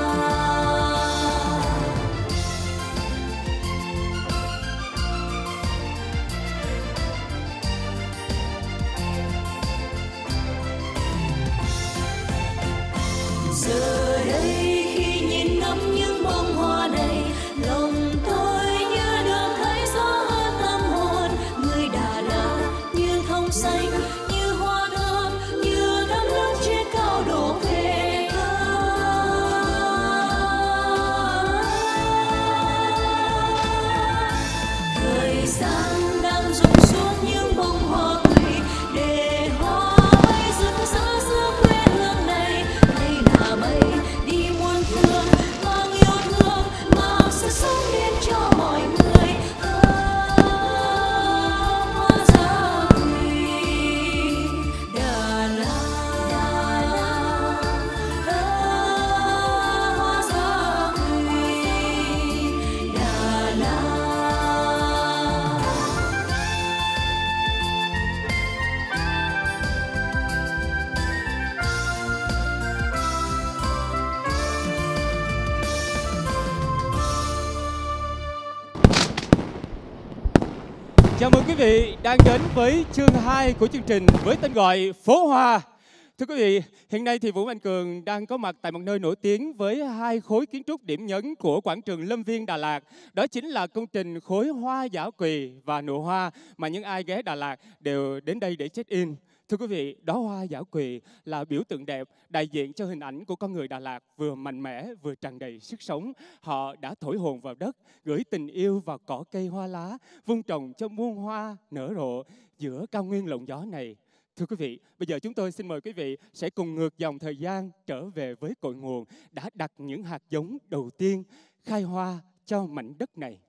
vị đang đến với chương hai của chương trình với tên gọi Phố Hoa. Thưa quý vị, hiện nay thì Vũ Mạnh Cường đang có mặt tại một nơi nổi tiếng với hai khối kiến trúc điểm nhấn của quảng trường Lâm Viên Đà Lạt. Đó chính là công trình khối hoa Dã Quỳ và nụ hoa mà những ai ghé Đà Lạt đều đến đây để check-in. Thưa quý vị, đóa hoa Dã Quỳ là biểu tượng đẹp, đại diện cho hình ảnh của con người Đà Lạt vừa mạnh mẽ vừa tràn đầy sức sống. Họ đã thổi hồn vào đất, gửi tình yêu vào cỏ cây hoa lá, vun trồng cho muôn hoa nở rộ giữa cao nguyên lộng gió này. Thưa quý vị, bây giờ chúng tôi xin mời quý vị sẽ cùng ngược dòng thời gian trở về với cội nguồn đã đặt những hạt giống đầu tiên khai hoa cho mảnh đất này.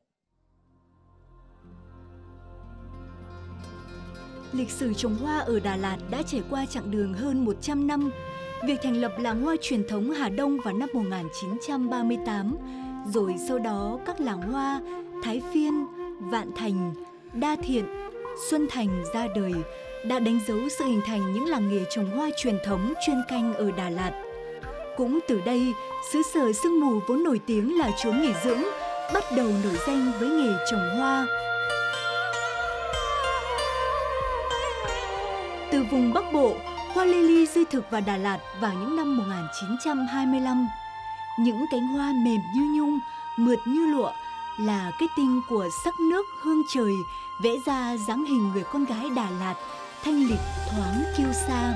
Lịch sử trồng hoa ở Đà Lạt đã trải qua chặng đường hơn một trăm năm. Việc thành lập làng hoa truyền thống Hà Đông vào năm một nghìn chín trăm ba mươi tám, rồi sau đó các làng hoa Thái Phiên, Vạn Thành, Đa Thiện, Xuân Thành ra đời, đã đánh dấu sự hình thành những làng nghề trồng hoa truyền thống chuyên canh ở Đà Lạt. Cũng từ đây, xứ sở sương mù vốn nổi tiếng là chốn nghỉ dưỡng, bắt đầu nổi danh với nghề trồng hoa. Từ vùng Bắc Bộ, hoa lily di thực vào Đà Lạt vào những năm một nghìn chín trăm hai mươi lăm. Những cánh hoa mềm như nhung, mượt như lụa là kết tinh của sắc nước hương trời, vẽ ra dáng hình người con gái Đà Lạt, thanh lịch thoáng kiêu sa.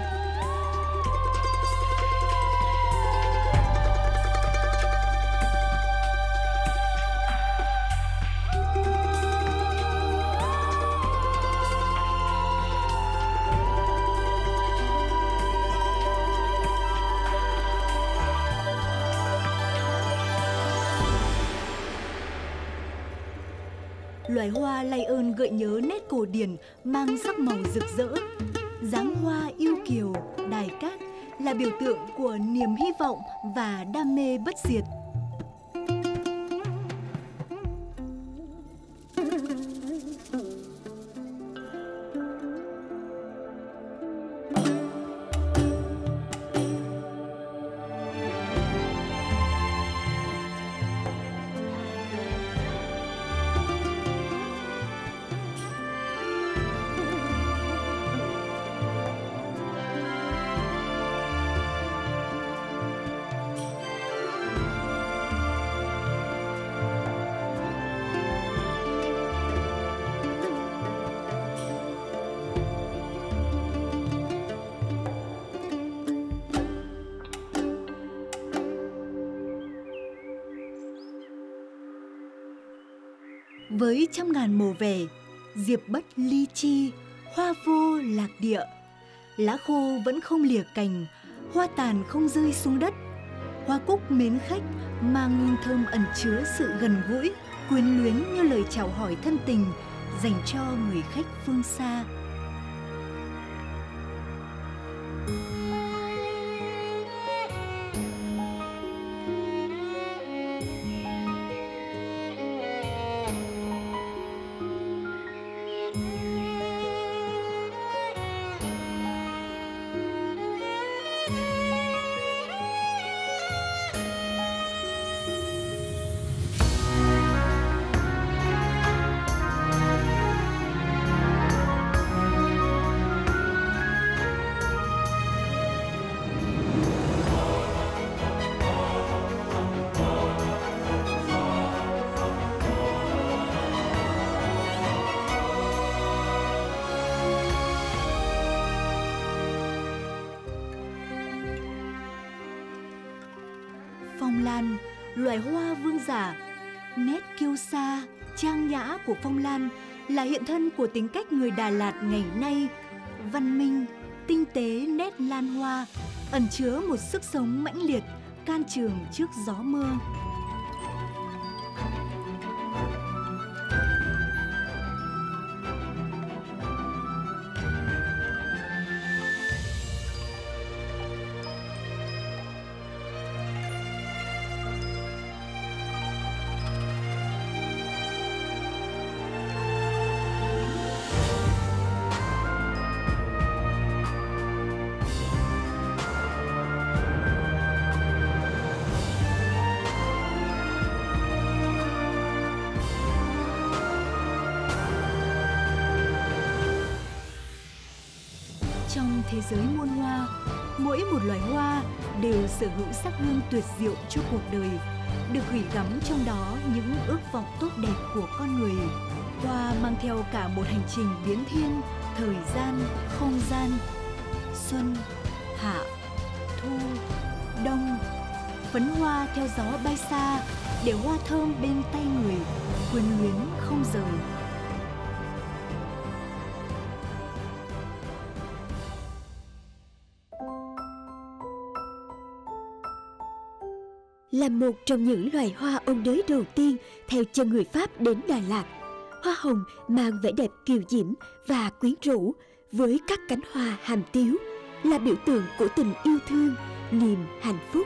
Loài hoa lay ơn gợi nhớ nét cổ điển mang sắc màu rực rỡ. Dáng hoa yêu kiều, đài cát là biểu tượng của niềm hy vọng và đam mê bất diệt. Với trăm ngàn màu vẻ, diệp bất ly chi, hoa vô lạc địa. Lá khô vẫn không lìa cành, hoa tàn không rơi xuống đất. Hoa cúc mến khách, mang hương thơm ẩn chứa sự gần gũi, quyến luyến như lời chào hỏi thân tình dành cho người khách phương xa. Phong lan, loài hoa vương giả. Nét kiêu sa, trang nhã của phong lan là hiện thân của tính cách người Đà Lạt ngày nay. Văn minh, tinh tế nét lan hoa, ẩn chứa một sức sống mãnh liệt, can trường trước gió mưa. Trong thế giới muôn hoa, mỗi một loài hoa đều sở hữu sắc hương tuyệt diệu cho cuộc đời, được gửi gắm trong đó những ước vọng tốt đẹp của con người. Hoa mang theo cả một hành trình biến thiên, thời gian, không gian, xuân, hạ, thu, đông. Phấn hoa theo gió bay xa, để hoa thơm bên tay người, quyến luyến không rời. Là một trong những loài hoa ôn đới đầu tiên theo chân người Pháp đến Đà Lạt, hoa hồng mang vẻ đẹp kiều diễm và quyến rũ với các cánh hoa hàm tiếu, là biểu tượng của tình yêu thương, niềm hạnh phúc.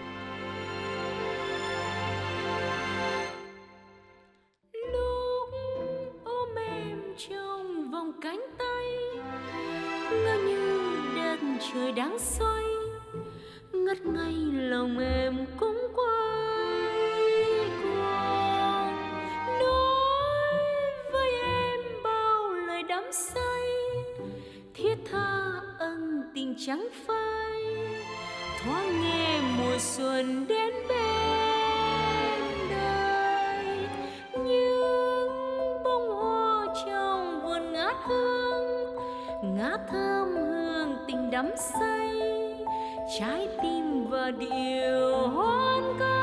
Lúc ôm em trong vòng cánh tay, ngỡ như đất trời đang xoay, ngất ngây lòng em cũng quay cuồng, nói với em bao lời đắm say, thiết tha ân tình trắng phai, thoáng nghe mùa xuân đến bên đời. Những bông hoa trong vườn ngát hương, ngát thơm hương tình đắm say, trái tim và điệu hoan ca.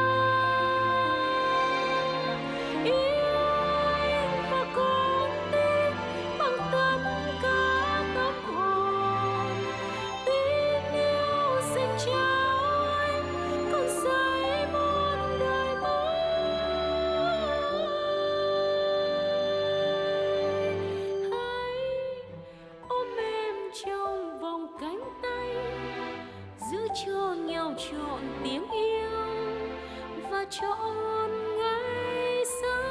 Yêu anh và con tim bằng tất cả tâm hồn, tình yêu dành trao anh còn dài một đời mới. Hãy ôm em trong vòng cánh tay, giữ cho nhau trọn tiếng yêu và trọn ngày sau.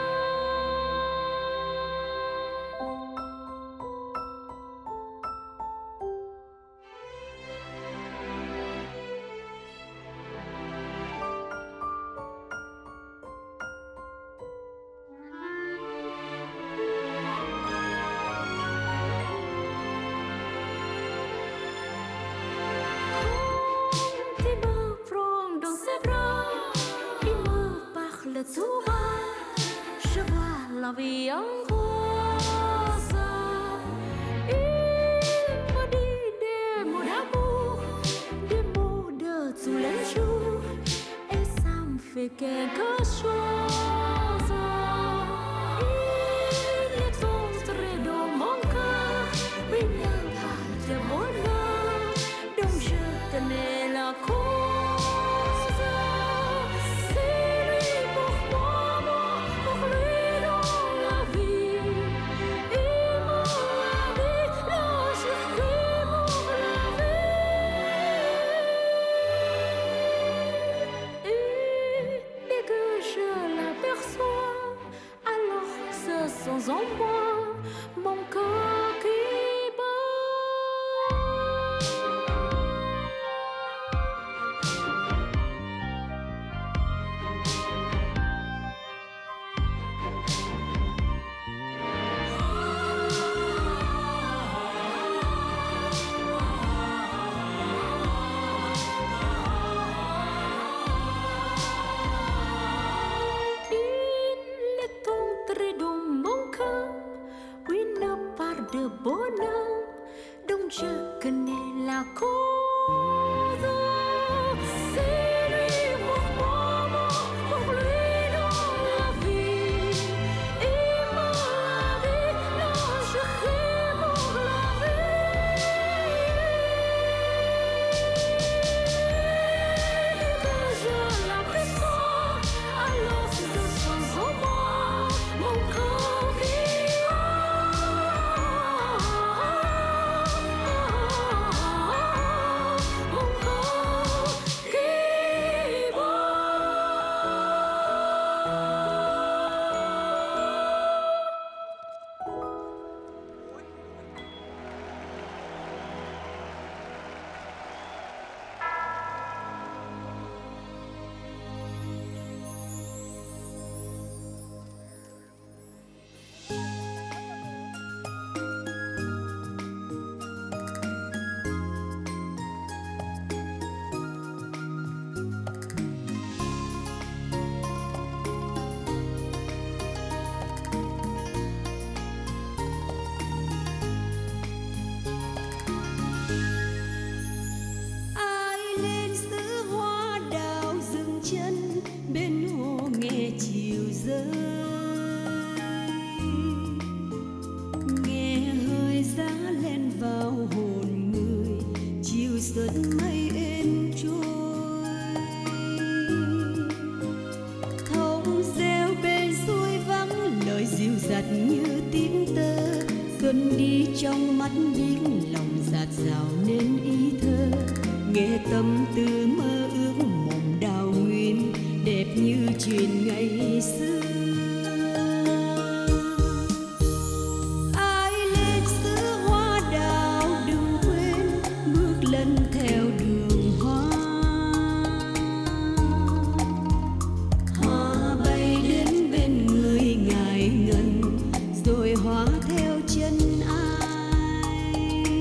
Le soir, je vois la vie en rose. Il m'a dit des mots d'amour, des mots de tous les jours, et ça me fait quelque chose. Il est entré dans mon cœur une part de bonheur dont je connais la cause. Sans en moi, mon cœur qui bat. De bonheur dont je connais la cause. C'est lui pour moi, pour lui dans la vie. Il m'a dit, non, je crie pour la vie. Que je l'aperçois, alors c'est sans en moi, mon corps qui rào nên ý thơ, nghe tâm tư mơ ước mộng đào nguyên đẹp như chuyện ngày xưa. Ai lên xứ hoa đào đừng quên bước lần theo đường hoa. Hoa bay đến bên người ngại ngần rồi hóa theo chân ai.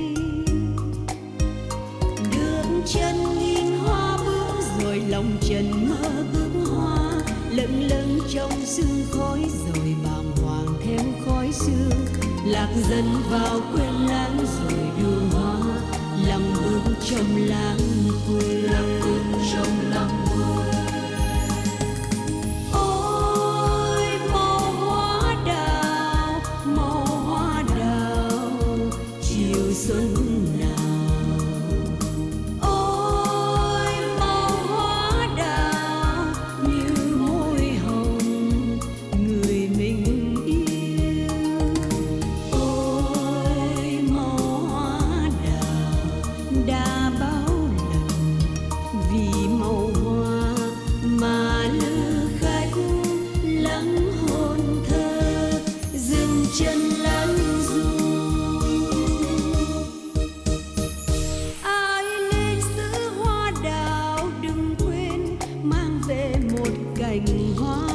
Đường chân nghìn hoa bước rồi lòng trần mơ bước hoa, lững lững trong sương khói rồi bàng hoàng theo khói sương. Lạc dần vào quên lãng rồi đường hoa, lặng bước trong lãng quên. Lặng bước trong lãng quên. Ôi màu hoa đào, màu hoa đào, chiều xuân nào. Ôi màu hoa đào như môi hồng người mình yêu. Ôi màu hoa đào đã bao lần vì màu hoa mà lữ khách lắng hồn thơ dừng chân lắng du. Ai lên xứ hoa đào đừng quên mang về một cành hoa,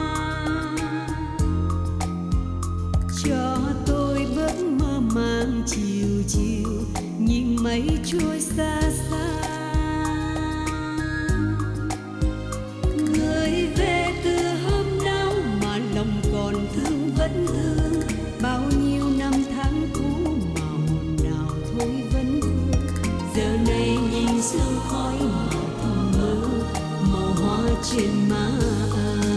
cho tôi bớt mơ màng chiều chiều nhìn mây trôi xa xa. Người về từ hôm nào mà lòng còn thương vẫn thương, bao nhiêu năm tháng cũ mà hồn nào thôi vẫn vương. Giờ này nhìn sương khói màu thầm mơ, màu hoa trên má ai.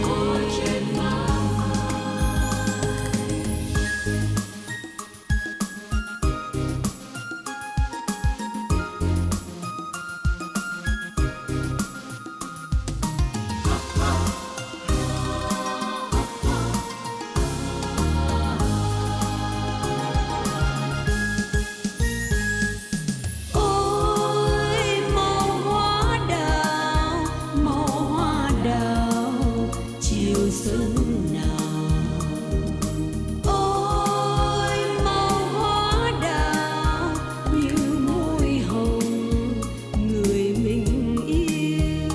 Ôi màu hoa đào, màu hoa đào, chiều xuân nào. Ôi màu hoa đào như môi hồng người mình yêu.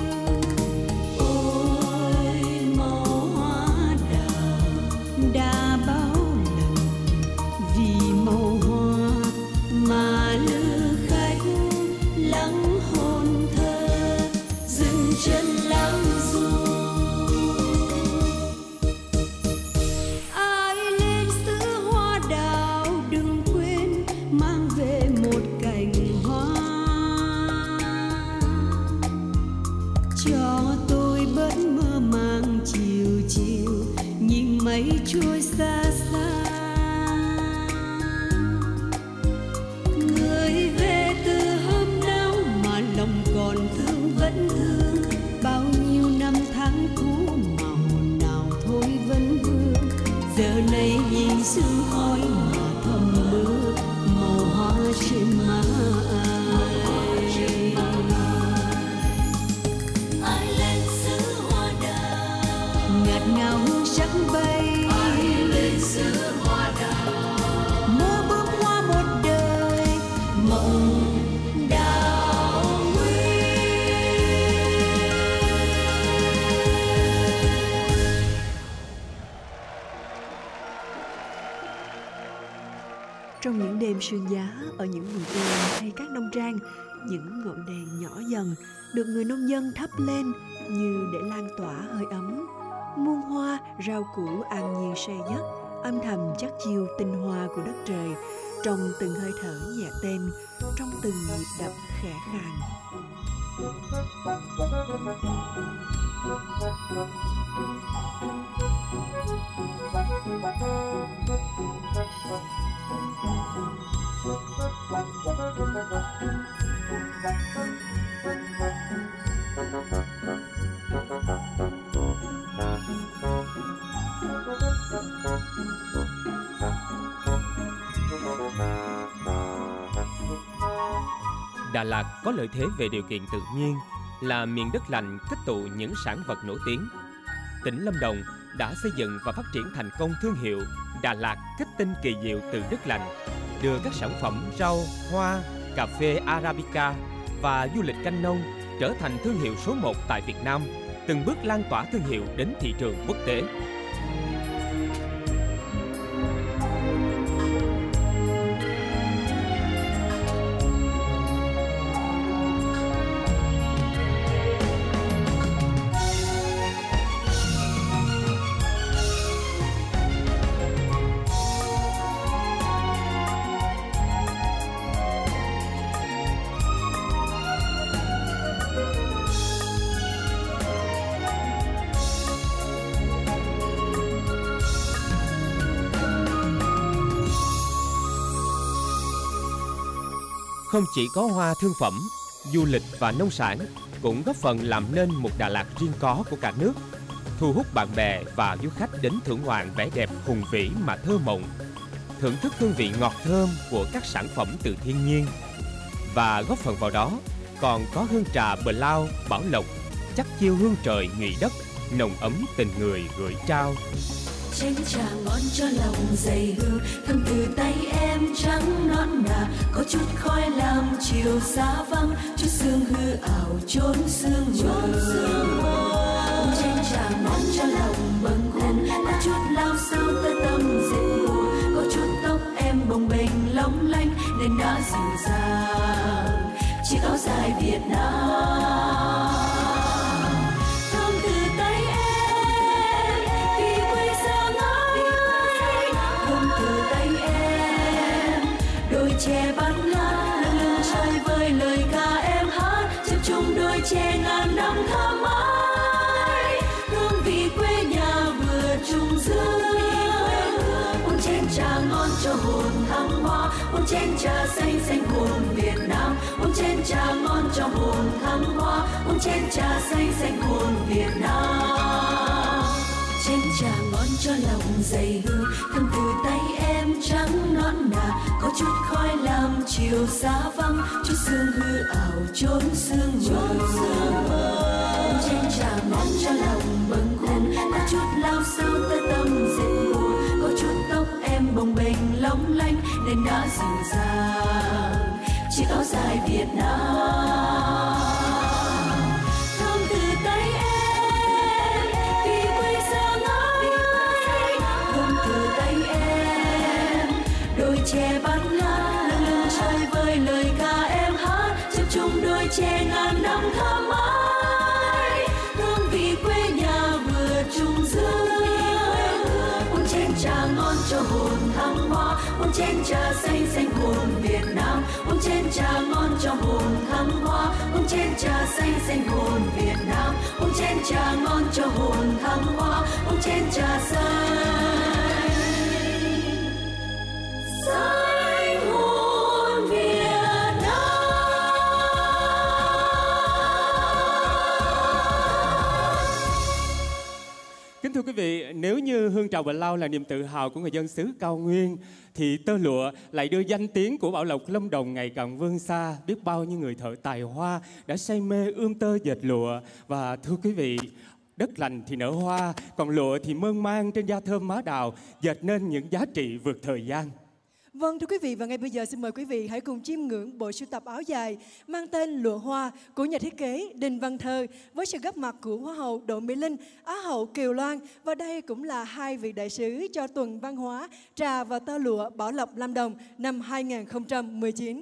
Ôi màu hoa đào đã bao lần vì màu hoa mà lữ khách lắng hồn thơ dừng chân lắng du. Ai lên xứ hoa đào đừng quên mang về một cành hoa, cho tôi bớt mơ màng chiều chiều nhìn mây trôi xa xa. Người về từ hôm nào mà lòng còn thương vẫn thương, bao nhiêu năm tháng cũ mà hồn nào thôi vẫn vương. Giờ này nhìn sương khói mà thầm mơ, màu hoa trên má ai. Ai lên xứ hoa đào ngạt ngào hương sắc bay. Ai lên xứ hoa đào mơ bước hoa một đời mộng đào nguyên. Trong những đêm sương giá, ở những vườn ươm hay các nông trang, những ngọn đèn nhỏ dần được người nông dân thắp lên như để lan tỏa hơi ấm. Muôn hoa, rau củ an nhiên say giấc, âm thầm chắc chiêu tinh hoa của đất trời, trong từng hơi thở nhẹ tên, trong từng nhịp đập khẽ khàng. Đà Lạt có lợi thế về điều kiện tự nhiên, là miền đất lành tích tụ những sản vật nổi tiếng. Tỉnh Lâm Đồng đã xây dựng và phát triển thành công thương hiệu Đà Lạt kết tinh kỳ diệu từ đất lành, đưa các sản phẩm rau, hoa, cà phê Arabica và du lịch canh nông trở thành thương hiệu số một tại Việt Nam, từng bước lan tỏa thương hiệu đến thị trường quốc tế. Không chỉ có hoa thương phẩm, du lịch và nông sản cũng góp phần làm nên một Đà Lạt riêng có của cả nước, thu hút bạn bè và du khách đến thưởng ngoạn vẻ đẹp hùng vĩ mà thơ mộng, thưởng thức hương vị ngọt thơm của các sản phẩm từ thiên nhiên. Và góp phần vào đó còn có hương trà bờ lao, bảo lộc, chắc chiêu hương trời nhụy đất, nồng ấm tình người gửi trao. Chén trà ngon cho lòng dày hương, thơm từ tay em trắng non nà, có chút khói làm chiều xa vắng, chút sương hư ảo trốn sương mờ. Chén trà ngon cho lòng bâng khuâng, có chút lao sao tới tâm dịu buồn, có chút tóc em bồng bềnh long lanh nên đã dịu dàng chiếc áo dài Việt Nam. Chè bát ngát lưng lưng chơi với lời ca em hát, chập chung đôi chè ngàn năm thơm mãi, hương vị quê nhà vừa trùng dương. Uống chén trà ngon cho hồn thăng hoa, uống chén trà xanh xanh hồn Việt Nam. Uống chén trà ngon cho hồn thăng hoa, uống chén trà xanh xanh hồn Việt Nam. Chén trà ngon cho lòng dày hương, thơm từ tay em trắng non nà, có chút khói làm chiều xa vắng, chút sương hư ảo trốn sương mờ. Chén trà ngon cho lòng bâng khuâng, có chút lao sao tới tâm dịu buồn, có chút tóc em bồng bềnh long lanh nên đã dịu dàng chiếc áo dài Việt Nam. Thơm từ tay em vì quê xa ngát, thơm từ tay em đôi chè bát ngát lưng lưng chơi với lời ca em hát, chập chung đôi chè ngàn năm thơm mãi, hương vị quê nhà vừa trùng dương. Uống chén trà ngon cho hồn thăng hoa, uống chén trà xanh xanh hồn Việt Nam. Uống chén trà ngon cho hồn thăng hoa, uống chén trà xanh xanh hồn Việt Nam. Uống chén trà ngon cho hồn thăng hoa, uống chén trà xanh xanh hồn Việt Nam. Kính thưa quý vị, nếu như hương trà bờ lao là niềm tự hào của người dân xứ Cao Nguyên, thì tơ lụa lại đưa danh tiếng của Bảo Lộc Lâm Đồng ngày càng vươn xa. Biết bao nhiêu người thợ tài hoa đã say mê ươm tơ dệt lụa. Và thưa quý vị, đất lành thì nở hoa, còn lụa thì mơn man trên da thơm má đào, dệt nên những giá trị vượt thời gian. Vâng, thưa quý vị, và ngay bây giờ xin mời quý vị hãy cùng chiêm ngưỡng bộ sưu tập áo dài mang tên Lụa Hoa của nhà thiết kế Đinh Văn Thơ với sự góp mặt của Hoa hậu Đỗ Mỹ Linh, Á hậu Kiều Loan, và đây cũng là hai vị đại sứ cho tuần văn hóa trà và tơ lụa Bảo Lộc Lâm Đồng năm hai nghìn không trăm mười chín.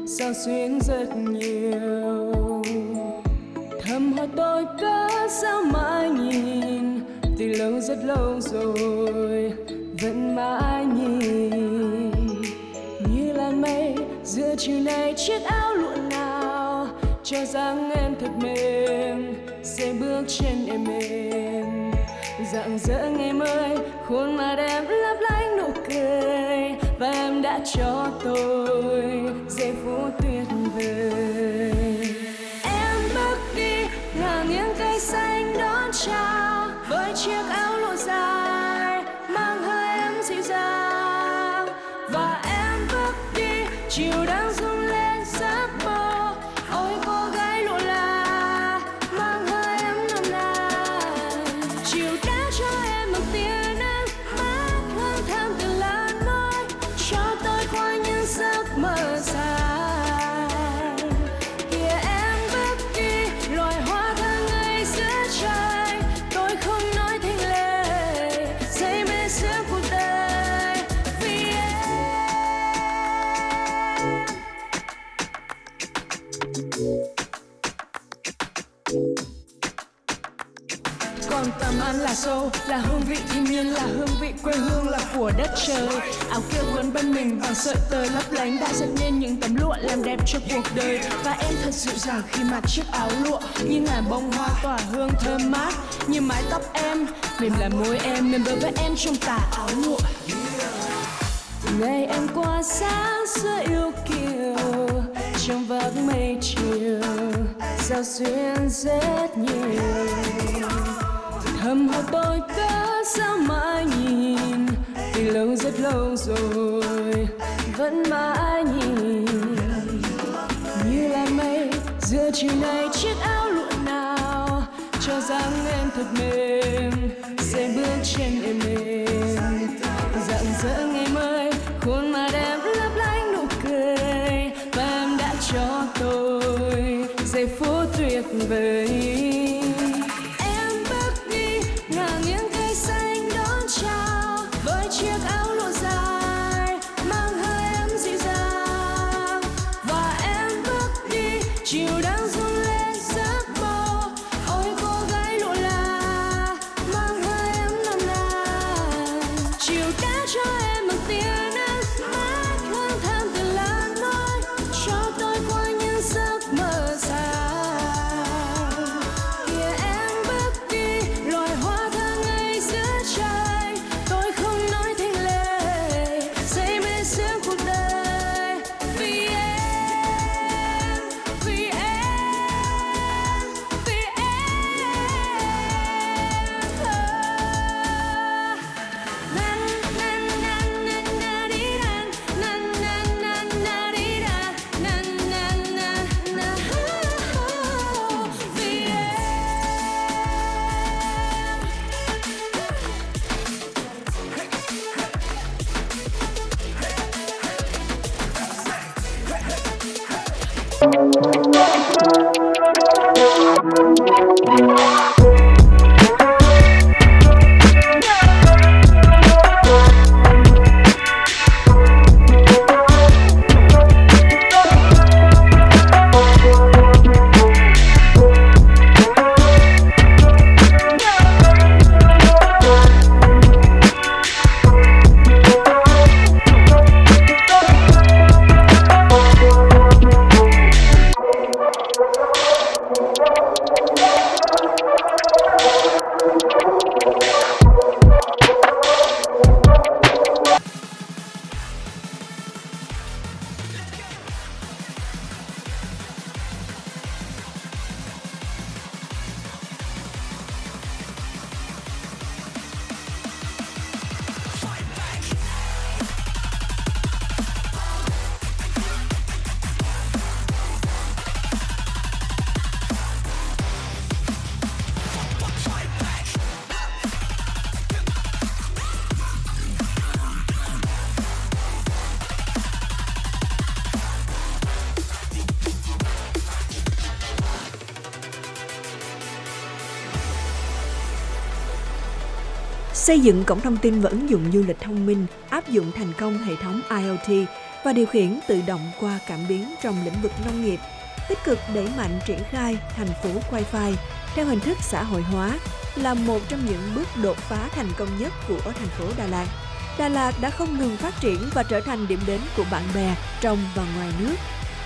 sao xuyến rất nhiều. Thầm hỏi tôi cớ sao mãi nhìn, từ lâu rất lâu rồi vẫn mãi nhìn. Như làn mây giữa chiều nay, chiếc áo lụa nào cho dáng em thật mềm, sẽ bước chân em mềm. Rạng rỡ ngày mới, khuôn mặt em lấp lánh nụ cười, và em đã cho tôi giây phút tuyệt vời. Em bước đi ngả nghiêng cây xanh đón chào, với chiếc áo lụa dài mang hơi ấm dịu dàng. Và em bước đi chiều đang rung lên giấc mơ, ôi cô gái lụa là mang hơi ấm nồng nàn. Chiều đã cho em một tia nắng mát hương thơm từ làn môi, cho tôi qua những giấc mơ dài. Kìa em bước đi loài hoa thơ ngây giữa trời, tôi không nói thành lời, say mê giữa cuộc đời vì em. Còn tầm ăn là sâu, là hương vị thiên nhiên, là hương vị quê hương, là của đất trời. Áo kia quấn bên mình bằng sợi tơ lấp lánh, đã dệt nên những tấm lụa làm đẹp cho cuộc đời. Và em thật dịu dàng khi mặc chiếc áo lụa, như ngàn bông hoa tỏa hương thơm mát. Như mái tóc em, mềm là môi em, mềm đối với em trong tà áo lụa. Ngày em qua sáng giữa yêu kiều, trong vác mây chiều, sao xuyên rất nhiều. Thầm hỏi tôi cớ sao mãi nhìn, từ lâu rất lâu rồi vẫn mãi nhìn. Như làn mây giữa chiều nay, chiếc áo lụa nào cho dáng em thật mềm, sẽ bước chân em mềm. Rạng rỡ ngày mới, khuôn mặt em lấp lánh nụ cười, và em đã cho tôi giây phút tuyệt vời. Em bước đi ngả nghiêng cây xanh đón chào, với chiếc áo lụa dài mang hơi ấm dịu dàng. Và em bước đi chiều đang rung lên giấc mơ, ôi cô gái lụa là mang hơi ấm nồng nàn. Chiều đã cho em một tia nắng mát hương thơm từ làn môi, cho tôi qua những giấc mơ dài. Kìa em bước đi loài hoa thơ ngây giữa trời, tôi không nói thành lời, say mê giữa cuộc đời vì em, vì em, vì em. Na na na na na đi na, na na na na đi na, na na na na vì em. Xây dựng cổng thông tin và ứng dụng du lịch thông minh, áp dụng thành công hệ thống I O T, và điều khiển tự động qua cảm biến trong lĩnh vực nông nghiệp, tích cực đẩy mạnh triển khai thành phố Wi-Fi theo hình thức xã hội hóa là một trong những bước đột phá thành công nhất của thành phố Đà Lạt. Đà Lạt đã không ngừng phát triển và trở thành điểm đến của bạn bè trong và ngoài nước.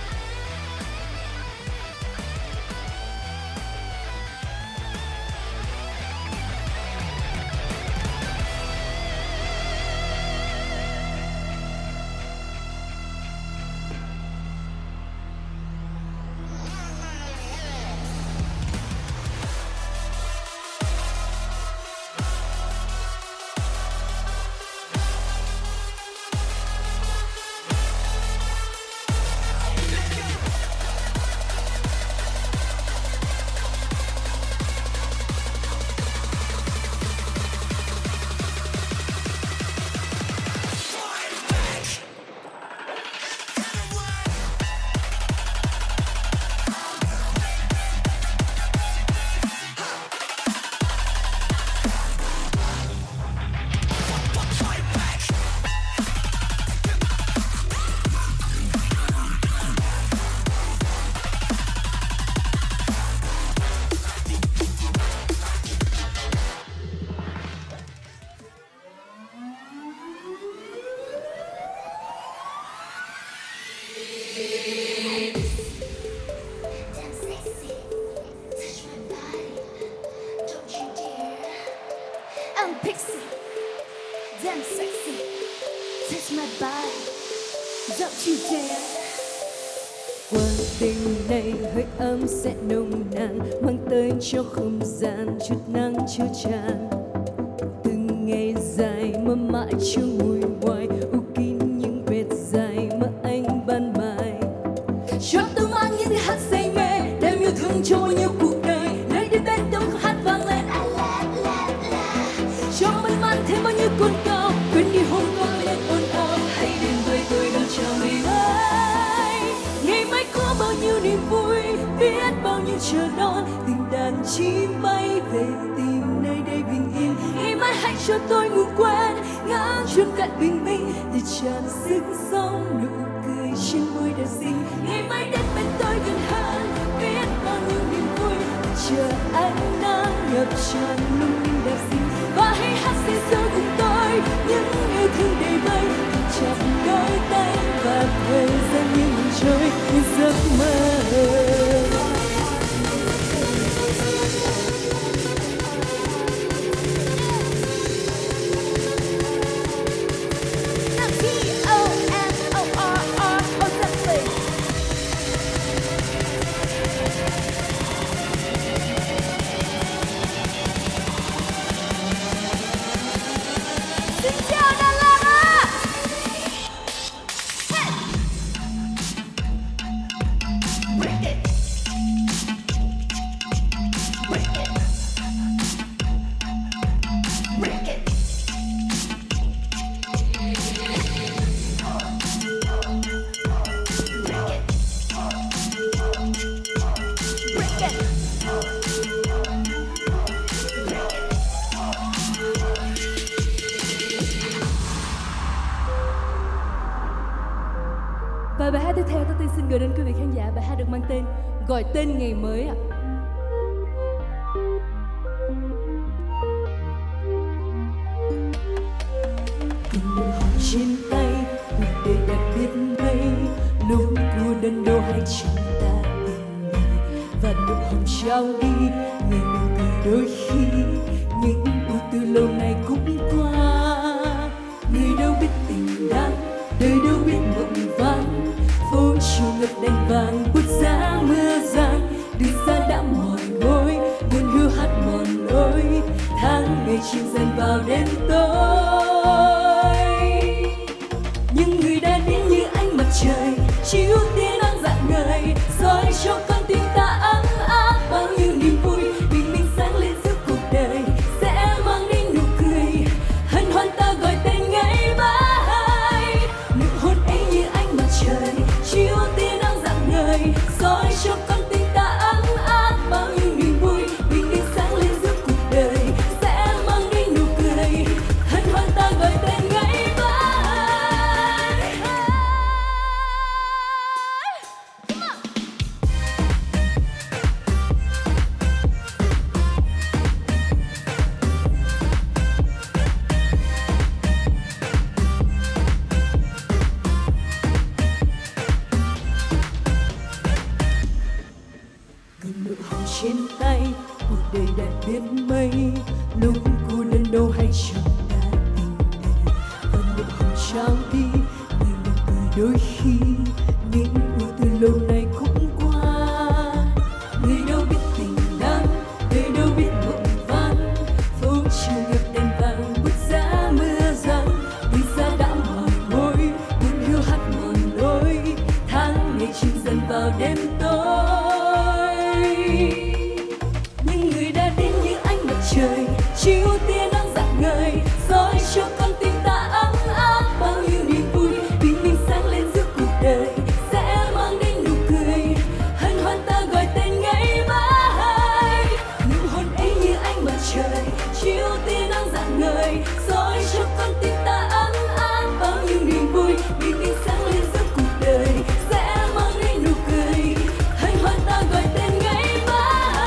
Sẽ nồng nàn mang tới cho không gian chút nắng chưa tràn, từng ngày dài mơ mãi chưa ngồi ngoài u kín những vệt dài mà anh ban mai cho tôi mang những hạt say mê đem yêu thương cho bao nhiêu cuộc đời, nơi đến bên tôi hát vang lên la la la la cho mình mang thêm bao nhiêu cồn cao quên đi hôm qua lên ồn ào, hãy đến với tôi đón chào ngày mai. Ngày mai có bao nhiêu niềm vui, biết bao nhiêu chờ đón, từng đàn chim bay về tìm nơi đây bình yên. Ngày mai hãy cho tôi ngủ quên ngã chuông cạn bình minh để tràn sức sống nụ cười trên môi đã xinh. Ngày mai đến bên tôi gần hơn, biết bao nhiêu niềm vui chờ ánh nắng ngập tràn lung linh đẹp xinh. Và hãy hát say sưa cùng tôi những yêu thương đầy vơi, chặt đôi tay và thời gian như ngừng trôi như giấc mơ. Và bài hát tiếp theo tôi tin xin gửi đến quý vị khán giả bài hát được mang tên Gọi Tên Ngày Mới ạ. Từng đường hồng trên tay, người đời đã biết mấy lúc cô đơn đâu hay chúng ta tình người và nụ hồng trao đi người nụ cười đôi khi những ưu tư lâu nay cũng qua. Người đâu biết tình đắng, đời đâu biết mộng vắng, phố chiều ngập đèn vàng bút giá mưa giăng, đường xa đã mỏi môi buồn hiu hắt mòn lối, tháng ngày chìm dần vào đêm tối. Nhưng người đã đến như ánh mặt trời chiếu tia nắng rạng ngời, soi cho con tim ta ấm áp bao nhiêu niềm vui, bình minh sáng lên giữa cuộc đời sẽ mang đến nụ cười hân hoan. Ta gọi tên ngày mai, nụ hôn ấy như ánh mặt trời chiếu tia nắng rạng ngời, soi cho con tim ta ấm áp bao nhiêu niềm vui, bình minh sáng lên giữa cuộc đời sẽ mang đến nụ cười hân hoan. Ta gọi tên ngày mai. chìm dần vào đêm tối. Những người đã đến như ánh mặt trời, chiếu tia nắng rạng ngời, soi cho con tim ta ấm áp bao nhiêu niềm vui. Bình minh sáng lên giữa cuộc đời, sẽ mang đến nụ cười, hân hoan ta gọi tên ngày mai. Nụ hôn ấy như ánh mặt trời, chiếu tia nắng rạng ngời, soi cho con tim ta ấm áp bao nhiêu niềm vui. Bình minh sáng lên giữa cuộc đời, sẽ mang đến nụ cười, hân hoan ta gọi tên ngày mai.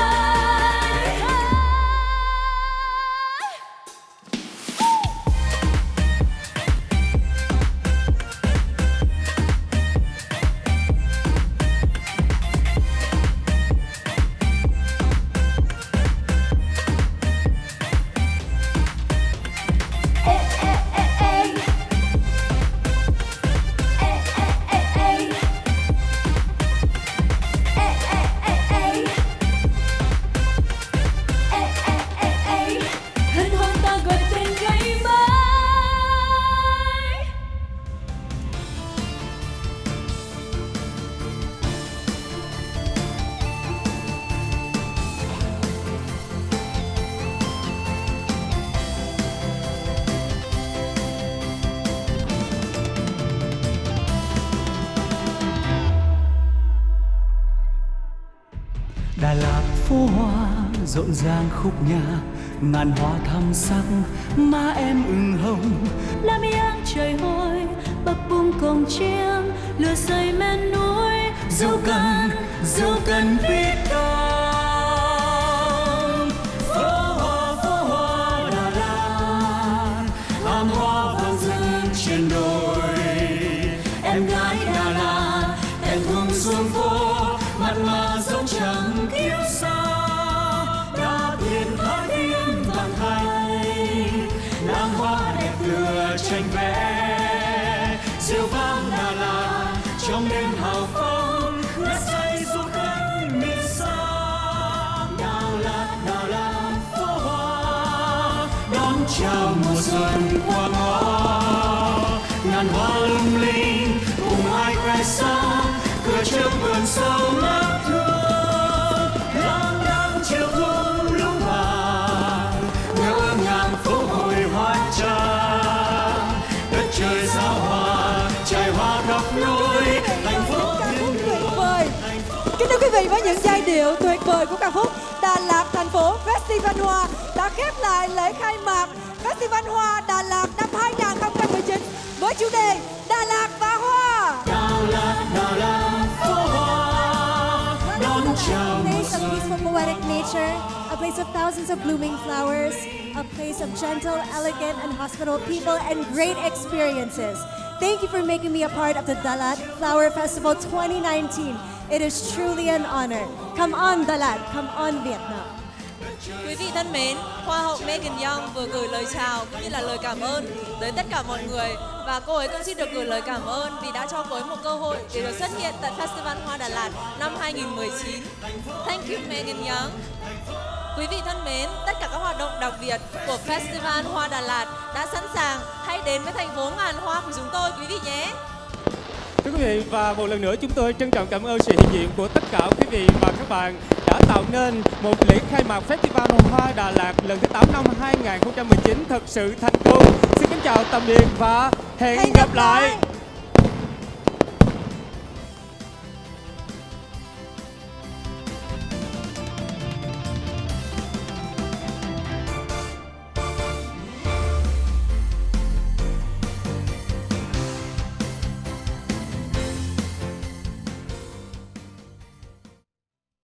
Đà Lạt phố hoa rộn ràng khúc nhà, ngàn hoa thắm sắc má em ửng hồng. Lá mi áng trời hôi bập bùng cồng chiêng, lửa xây men núi dẫu cần dẫu cần viết đàn. Phố hoa phố hoa Đà Lạt, áng hoa vang dâng trên đồi. Em gái Đà Lạt thẹn thùng xuống phố, mặt mà dấu trắng kiêu sa. Đã thuyền thái thiên vàng thay, làng hoa đẹp lửa tranh vẽ. Diệu vang Đà Lạt trong đêm hào phong, ngất say du khách miền xa. Đà Lạt Đà Lạt phố hoa đón chào mùa xuân qua ngõ. Ngàn hoa lung linh cùng ai khoe xa, cửa trước vườn sâu ngát hương. Lang đang chiều thu lũ vàng, ngỡ ngàng phố hội hoa tràng. Đất trời giao hòa trải hoa khắp núi, thành phố thiên tuyệt vời. Kính thưa quý vị, với những giai điệu tuyệt vời của ca khúc Đà Lạt thành phố Festival Hoa đã khép lại lễ khai mạc Festival Hoa Đà Lạt năm hai không một chín với chủ đề Đà Lạt và Hoa. Đà Lạt Đà Lạt phố hoa đón chào mùa place of xuân. peaceful poetic nature, a place of thousands of blooming flowers, a place of gentle, elegant, and hospitable people and great experiences. Thank you for making me a part of the Đà Lạt Flower Festival twenty nineteen. It is truly an honor. Come on, Đà Lạt. Come on, Vietnam. Quý vị thân mến, Hoa hậu Megan Young vừa gửi lời chào cũng như là lời cảm ơn tới tất cả mọi người. Và cô ấy cũng xin được gửi lời cảm ơn vì đã cho cô ấy một cơ hội để được xuất hiện tại Festival Hoa Đà Lạt năm hai không một chín. Thank you Megan Young. Quý vị thân mến, tất cả các hoạt động đặc biệt của Festival Hoa Đà Lạt đã sẵn sàng. Hãy đến với thành phố ngàn hoa của chúng tôi quý vị nhé. Thưa quý vị, và một lần nữa chúng tôi trân trọng cảm ơn sự hiện diện của tất cả quý vị và các bạn đã tạo nên một lễ khai mạc Festival Hoa Đà Lạt lần thứ tám năm hai không một chín thật sự thành công. Xin kính chào tạm biệt và hẹn, hẹn gặp lại. lại.